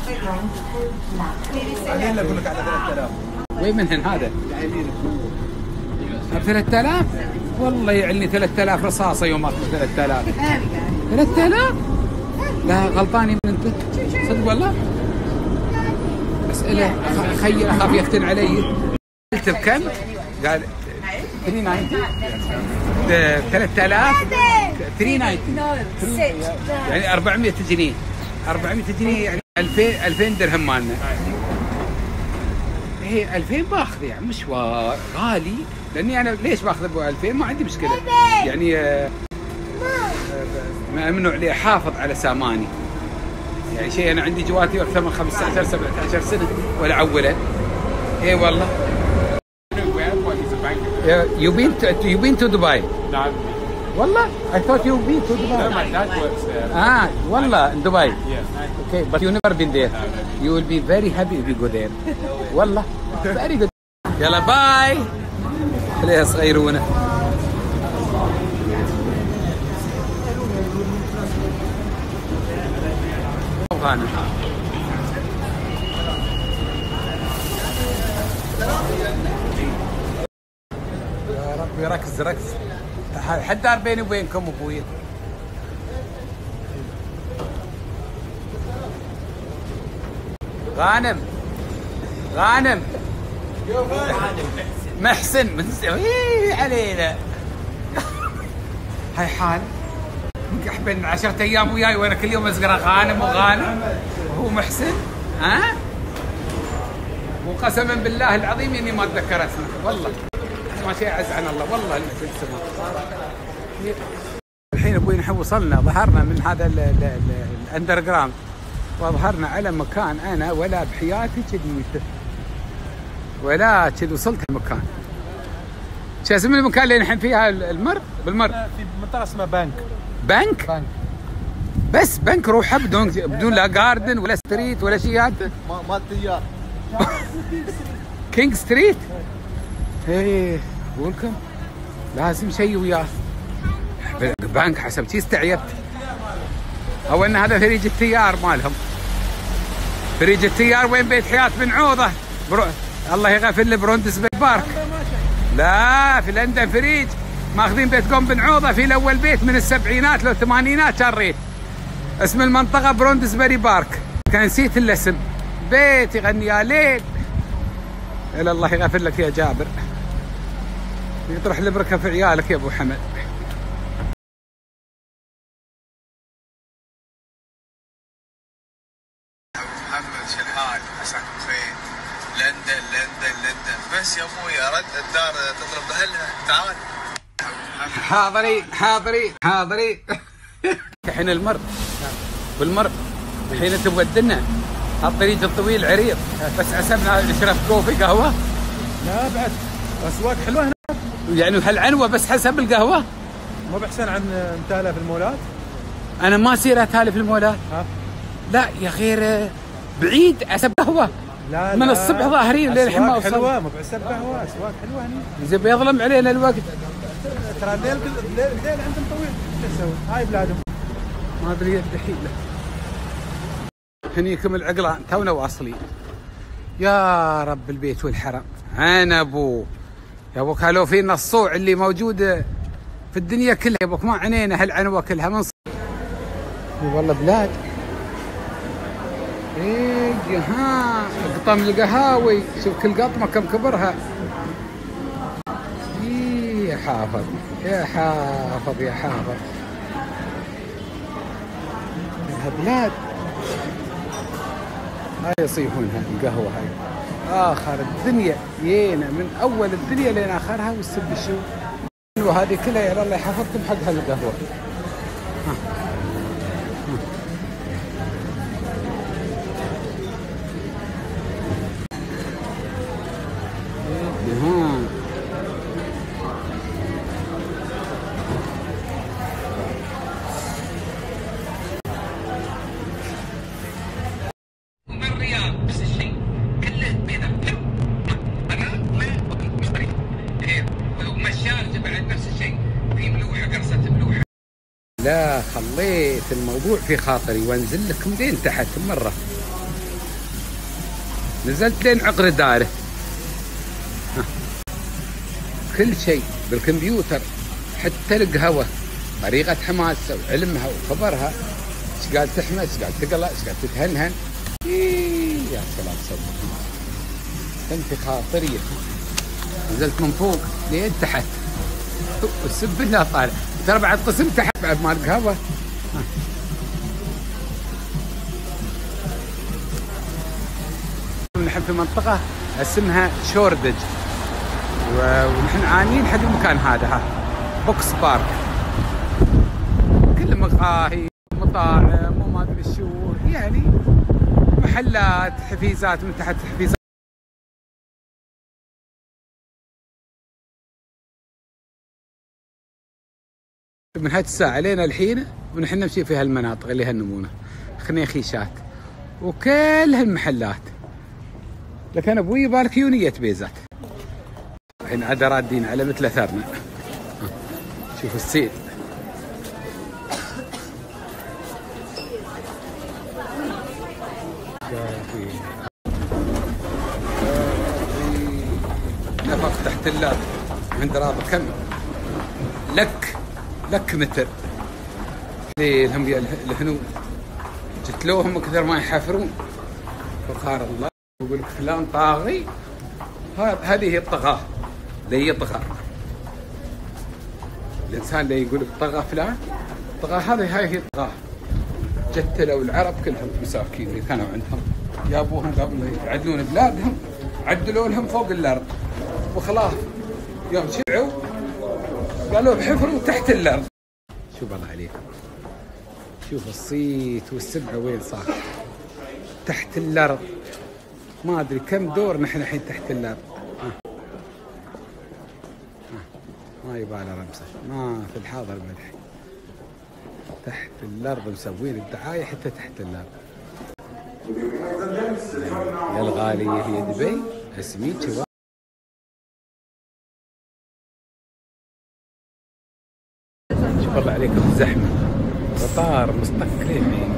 بعدين اقول لك على ثلاثة آلاف. وين من هن هذا؟ ثلاثة آلاف؟ والله يعني ثلاثة آلاف رصاصه يوم اخذ ثلاثة آلاف. ثلاثة آلاف؟ لا غلطاني من انت صدق والله. اساله خير اخاف يفتن علي. قلت بكم؟ قال ثلاثمية وتسعين. ثلاثة آلاف ثلاثمية وتسعين يعني أربعمية جنيه. أربعمية جنيه يعني ألفين ألفين درهم مالنا. هي ألفين باخذ يعني مشوار غالي، لاني انا ليش باخذ ابو ألفين؟ ما عندي مشكله يعني آه ممنوع لي احافظ على ساماني. يعني شيء انا عندي جواتي اكثر من خمسة عشر سبعة عشر سنه ولا عوله. اي والله. You been to, you been to Dubai? No. والله I thought you been to Dubai. No, my dad works there. Ah, والله in Dubai. Yeah. Okay, but you never been there. You will be very happy if you go there. والله very good. يلا باي. خليها صغيرونه. غانم. يا ربي ركز ركز. حد دار بيني وبينكم ابوي. غانم غانم محسن من إيه علينا. هاي حال بين عشرة ايام وياي وانا كل يوم ازقره غانم وغانم وهو محسن. ها وقسما بالله العظيم اني ما اتذكر اسمه والله ما شيء عز عن الله والله اللي اسمه. الحين ابوي نحن وصلنا ظهرنا من هذا الاندر جراوند وظهرنا على مكان انا ولا بحياتي كذي ولا كذي وصلت المكان. شو اسم المكان اللي نحن فيها المر بالمر؟ في منطقه اسمها بانك. بانك؟ بانك بس بنك روحه بدون بدون لا جاردن ولا ستريت ولا شيء. هذا مال تجار كينج ستريت. ايه اقولكم لازم شيء وياه بنك حسب شي استعيبت. او ان هذا فريج التيار مالهم. فريج التيار وين بيت حياة بن عوضة برو... الله يغفر له بروندسبري بارك. لا في لندن فريج ماخذين بيت قوم بن عوضة في الاول بيت من السبعينات لو الثمانينات شريت. اسم المنطقة بروندسبري بارك. كان نسيت الاسم. بيت يغني يا ليل. إلا الله يغفر لك يا جابر. يطرح البركة في عيالك يا ابو حمد. محمد شو الحال؟ عساك بخير. لندن لندن لندن بس يا ابوي اردت الدار تضرب باهلها. تعال حاضري حاضري حاضري. الحين المر بالمر الحين تبدلنا الطريق الطويل عريض بس حسبنا نشرب كوفي قهوه. لا بعد اسواق حلوه هنا يعني هالعنوه بس حسب القهوه ما بحسن عن امتالها في المولات. انا ما اصير اتالي في المولات. ها لا يا غير بعيد حسب قهوه. لا من لا. الصبح ظاهرين للحين ما أسواق وصل. حلوه، مو بس القهوه، اسواق حلوه هني. زين بيظلم علينا الوقت. ترى الليل الليل الليل عندهم طويل، شو نسوي؟ هاي بلادهم. ما ادري يد حيله. هنيكم العقلان تونا واصلين. يا رب البيت والحرم انا ابو يا ابوك هلو فينا الصوع اللي موجود في الدنيا كلها يا ابوك، ما عنينا هالعنوه كلها من والله بلاد. ايه ها قطم القهاوي، شوف كل قطمه كم كبرها. ايه يا حافظ يا حافظ يا حافظ يا بلاد. هاي يصيحون هاي القهوه هاي اخر الدنيا يينا من اول الدنيا لين اخرها والسب الشو. وهذه كلها يا الله يحفظكم حق هالقهوه. ها. ها. من الرياض نفس الشيء كله بيضاء حلو. انا ما مشتري غير ومشارجه بعد نفس الشيء في ملوحه قرصه ملوحه. لا خليت الموضوع في خاطري وانزل لكم لين تحت مره. نزلت لين عقر داره. ها. كل شيء بالكمبيوتر حتى القهوه طريقه حماسها وعلمها وخبرها، ايش قاعد تحمس، ايش قاعد تقلع، ايش قاعد تتهنهن. إيه يا سلام صدق كان في خاطري. نزلت من فوق لين تحت والسب الله طالع. ترى بعد قسم تحت بعد مال قهوه. نحن في منطقه اسمها شوردج ونحن عانين حق المكان هذا. ها بوكس بارك كل مقاهي مطاعم وما ادري شو، يعني محلات حفيزات من تحت حفيزات. من هاي الساعة لين الحين ونحن نمشي في هالمناطق اللي هالنمونة خنيخيشات وكل هالمحلات. لكن ابوي يبالك يونية بيزات. الحين عاد رادين على مثل اثرنا. شوف السيل. نفق تحت اللاب عند راضي كم لك لك متر ليلهم يا الهنود جتلوهم كثر ما يحفرون. فخار الله يقول لك فلان طاغي. هذه هي الطغاة اللي يطغى الانسان اللي يقول لك طغى فلان طغى. هذه هاي هي الطغاة. جتلوا العرب كلهم مساكين اللي كانوا عندهم جابوهم قبل يعدلون بلادهم عدلوا لهم فوق الارض وخلاص يوم شبعوا قالوا بحفروا تحت الارض. شوف الله عليكم شوف الصيت والسبعه وين صار تحت الارض. ما ادري كم دور نحن الحين تحت الارض. ها. ها. ما يبالي رمسه ما في الحاضر مدح تحت الارض مسوين الدعايه حتى تحت الارض. يا الغاليه هي دبي اسميك. شوف الله عليكم الزحمه قطار مستقلين.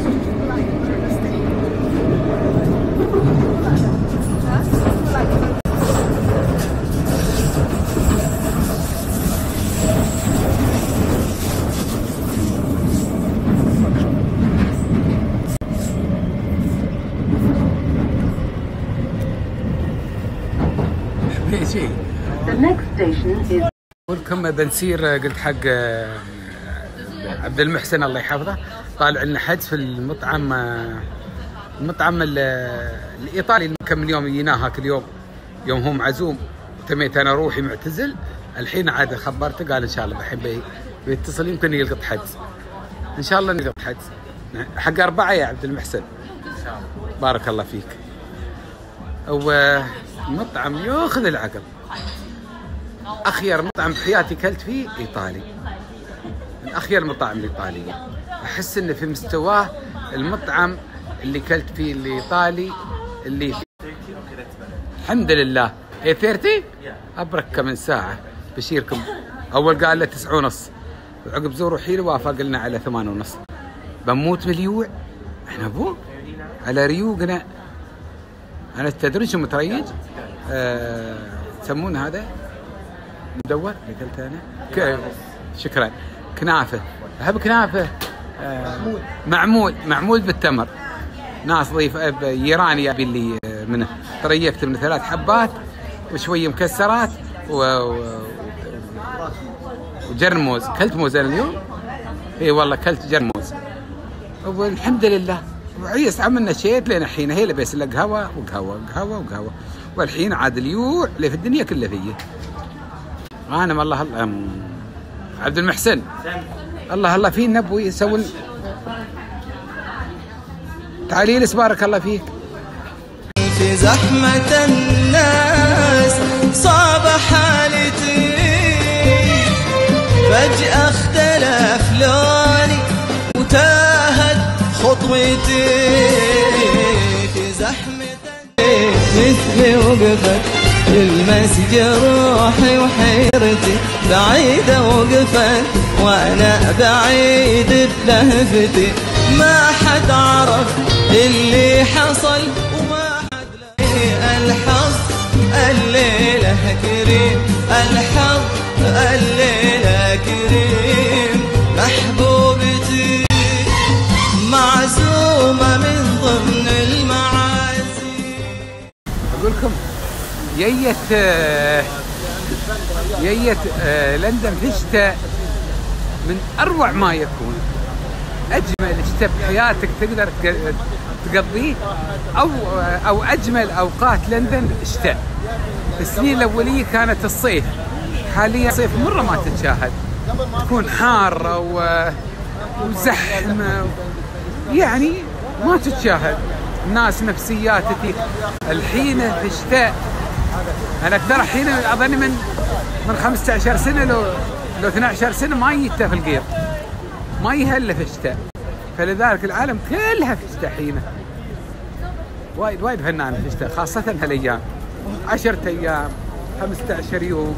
شيء ولكم بنسير قلت حق عبد المحسن الله يحفظه طالع لنا حد في المطعم المطعم الايطالي اللي كم من يوم جيناه هاك اليوم يوم هو معزوم وتميت انا روحي معتزل. الحين عاد خبرته قال ان شاء الله بحب بيتصل يمكن يلقط حجز ان شاء الله نلقط حجز حق اربعه يا عبد المحسن ان شاء الله. بارك الله فيك. ومطعم ياخذ العقل اخير مطعم بحياتي كلت فيه ايطالي من اخير المطاعم الايطاليه. احس انه في مستواه المطعم اللي كلت فيه الايطالي اللي الحمد لله. اي ثلاثين ابرك من ساعه بشيركم. اول قال له تسعة ونص، وعقب زوروا حيل وافق لنا على ثمانية ونص. بنموت باليوع احنا ابو على ريوقنا. انا تدري شو متريج؟ أه... يسمون هذا مدور اللي قلت انا. ك... شكرا. كنافه، احب كنافه. أه... معمول معمول بالتمر. ناس ضيف ايراني يبي لي منه، تريكت من ثلاث حبات وشويه مكسرات و... و... وجرموز. كلت موز انا اليوم؟ اي والله كلت جرموز والحمد لله. وعيس عملنا شيت لين الحين هي لبس له قهوه وقهوه وقهوه وقهوه، والحين عاد اليوع اللي في الدنيا كلها فيه. انا والله الله عبد المحسن الله الله فيه نبوي يسوي تعالي بارك الله فيك. في زحمة الناس صعب حالتي، فجأة اختلف لوني وتاهت خطوتي. في زحمة مثلي وقفت تلمس جروحي وحيرتي، بعيدة وقفت وانا بعيد بلهفتي. ما حد عرف اللي حصل وما حد لاقي. الحظ الليلة كريم، الحظ الليلة كريم. محبوبتي معزومة من ضمن المعازيم. اقول لكم ييت ييت لندن في الشتاء من اروع ما يكون. اجمل شتاء بحياتك تقدر تقضيه، او او اجمل اوقات لندن الشتاء. في السنين الاوليه كانت الصيف، حاليا الصيف مره ما تتشاهد، تكون حاره وزحمه يعني ما تتشاهد. الناس نفسيات تتيك. الحين في الشتاء انا اقدر الحين اظني من من خمسة عشر سنه لو لو اثنتي عشرة سنه ما يته في القير، ما يهله في الشتاء. فلذلك العالم كلها في الشتاء حينه. وايد وايد فنان في الشتاء، خاصة هالايام عشرة ايام خمسة عشر يوم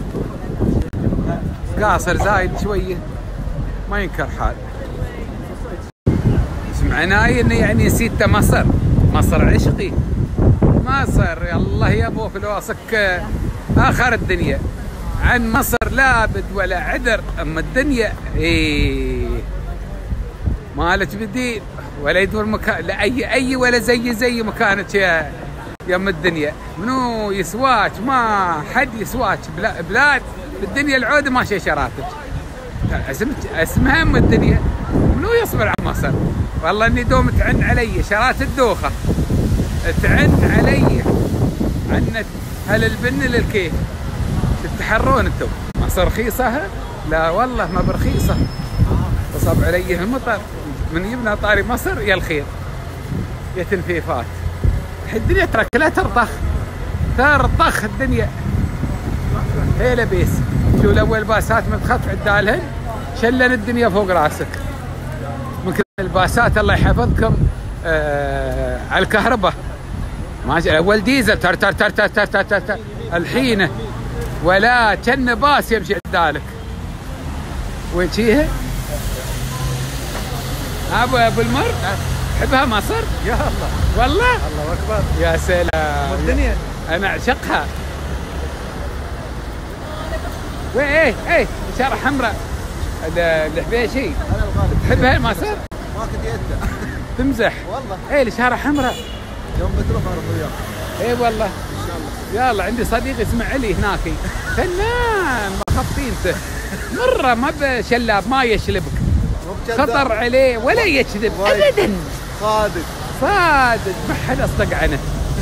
قاصر زايد شوية ما ينكر حال. سمعناي انه يعني نسيت مصر، مصر عشقي، مصر يالله يا ابو فلوسك اخر الدنيا. عن مصر لا بد ولا عذر، اما الدنيا ايه مالك بديل ولا يدور مكان لا اي اي ولا زي زي مكانك يا يم الدنيا. منو يسواك؟ ما حد يسواك. بلاد بالدنيا العود ما شي شراتك. اسم اسمها ام الدنيا. منو يصبر على مصر؟ والله اني دوم تعن علي شرات الدوخه، تعن علي عن هل البن للكيف. تتحرون انتم. مصر رخيصه؟ لا والله ما برخيصه. وصب علي المطر من يبنى طاري مصر يا الخير يا تنفيفات. الدنيا ترى كلها ترطخ ترطخ الدنيا. هي لبيس شو الاول باسات متخف عدالهن شلن الدنيا فوق راسك. ممكن الباسات الله يحفظكم آه على الكهرباء ماشي. الاول ديزل تر تر تر تر تر تر, تر, تر. الحين ولا كن باس يمشي عدالك. وين شيها؟ ابو ابو المر تحبها مصر؟ يا الله والله الله اكبر يا سلام والدنيا انا اعشقها. وين ايه ايه اشاره حمراء الحبيشي تحبها مصر؟ ما كنت يده تمزح والله. ايه الاشاره حمراء يوم بتروح اروح وياك ايه والله ان شاء الله. يلا عندي صديق اسمه علي هناك فنان ما خفينته مره ما بشلاب ما يشلبك خطر عليه ولا يكذب ابدا. صادق صادق ما حد اصدق عنه.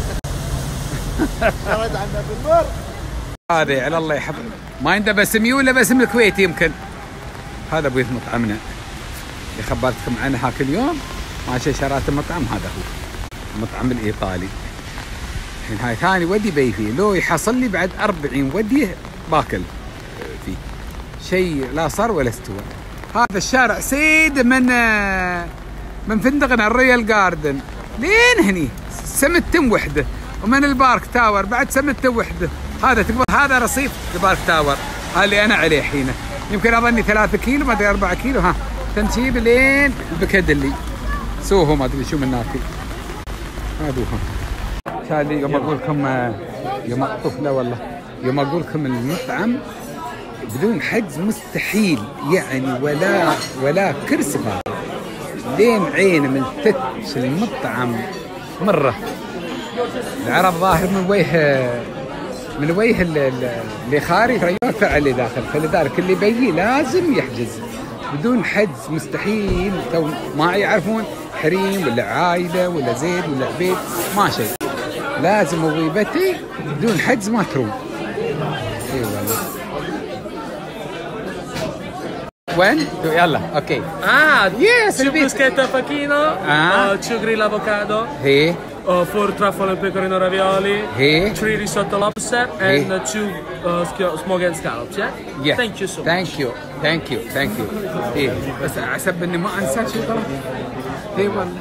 رد عنا بالنور هذا على الله يحفظه ما عنده باسم ولا باسم الكويت يمكن. هذا ابوي مطعمنا اللي خبرتكم عنه هاك اليوم ما شرات المطعم. هذا هو المطعم الايطالي. الحين هاي ثاني ودي بي فيه لو يحصل لي بعد أربعين وديه باكل فيه شيء لا صار ولا استوى. هذا الشارع سيد من من فندقنا الرويال جاردن لين هني سمتم وحده ومن البارك تاور بعد سمته وحده. هذا تقبل هذا رصيف البارك تاور، هذا اللي انا عليه حينه، يمكن اظني ثلاثة كيلو ما ادري أربعة كيلو، ها تنشيب لين البكدلي سوهو ما ادري شو من ناكل هذوهم. هذه يوم اقول لكم يوم اطوف لا والله يوم اقول لكم المطعم بدون حجز مستحيل يعني، ولا ولا كرسي فاضي لين عين من تتش المطعم مره. العرب ظاهر من وجه من وجه اللي خارج ريال فعل اللي داخل، فلذلك اللي بيجي لازم يحجز بدون حجز مستحيل. تو ما يعرفون حريم ولا عائله ولا زيد ولا عبيد ما شيء، لازم وظيفتي بدون حجز ما تروم. اي والله. وين؟ يلا اوكي. Ah, Yes, two il beef. bruschetta e facchino, Ah. uh, two grill avocado, Hey, uh, four truffle and pecorino ravioli, hey. three risotto lobster, and uh, two uh, sc- smoked and scallops. Yeah. Yeah. Thank you so much. Thank you. Thank you. Thank you. إيه بس حسب إني ما أنسى شو طلب. إيه والله.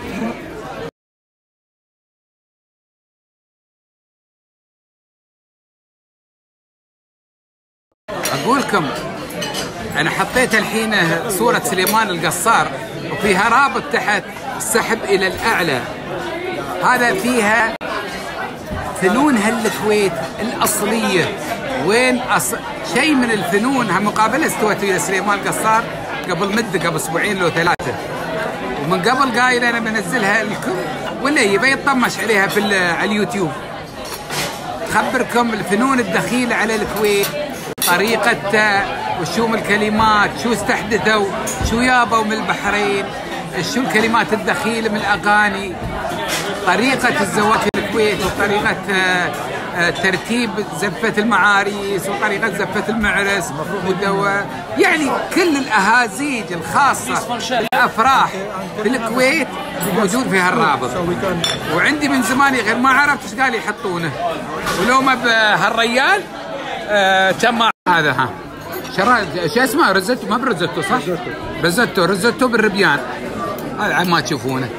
أقول لكم أنا حطيت الحين صورة سليمان القصار وفيها رابط تحت السحب إلى الأعلى. هذا فيها فنون هالكويت الأصلية. وين أص... شيء من الفنون. هالمقابلة استوت ويا سليمان القصار قبل مدة قبل أسبوعين لو ثلاثة، ومن قبل قايل أنا بنزلها لكم واللي يبي يطمش عليها في على اليوتيوب. خبركم الفنون الدخيلة على الكويت، طريقة وشو من الكلمات، شو استحدثوا، شو يابوا من البحرين، شو الكلمات الدخيلة من الأغاني، طريقة الزواج في الكويت، وطريقة ترتيب زفة المعاريس، وطريقة زفة المعرس، يعني كل الأهازيج الخاصة بالأفراح في الكويت موجود في هالرابط. وعندي من زمان غير ما عرفت ايش قال يحطونه، ولو ما بهالريال آه كم هذا. ها شو اسمه؟ رزتو ما برزتو صح؟ رزتو رزتو بالربيان، هذا ما تشوفونه.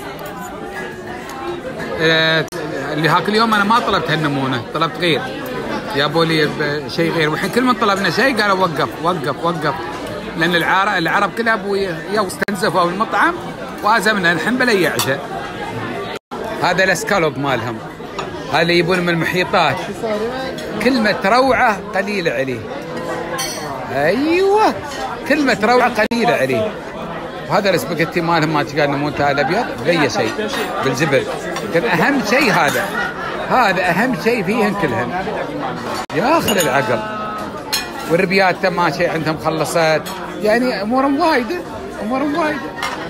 آه اللي هاك اليوم انا ما طلبت هالنمونه، طلبت غير، جابوا لي شيء غير. والحين كل من طلبنا شيء قالوا وقف وقف وقف، لان العرب العرب كلها يا استنزفوا المطعم وازمنا الحين بلا عشاء. هذا الاسكالوب مالهم، هذا اللي يبون من المحيطات، كلمة روعة قليلة عليه. ايوه كلمة روعة قليلة عليه. وهذا الاسباجيتي مالهم ما تقال نمونتها الابيض بأي شيء بالجبل، لكن اهم شيء هذا، هذا اهم شيء فيهن كلهن ياخذ العقل. والربيات ما شيء عندهم خلصت، يعني امورهم وايده امورهم وايده.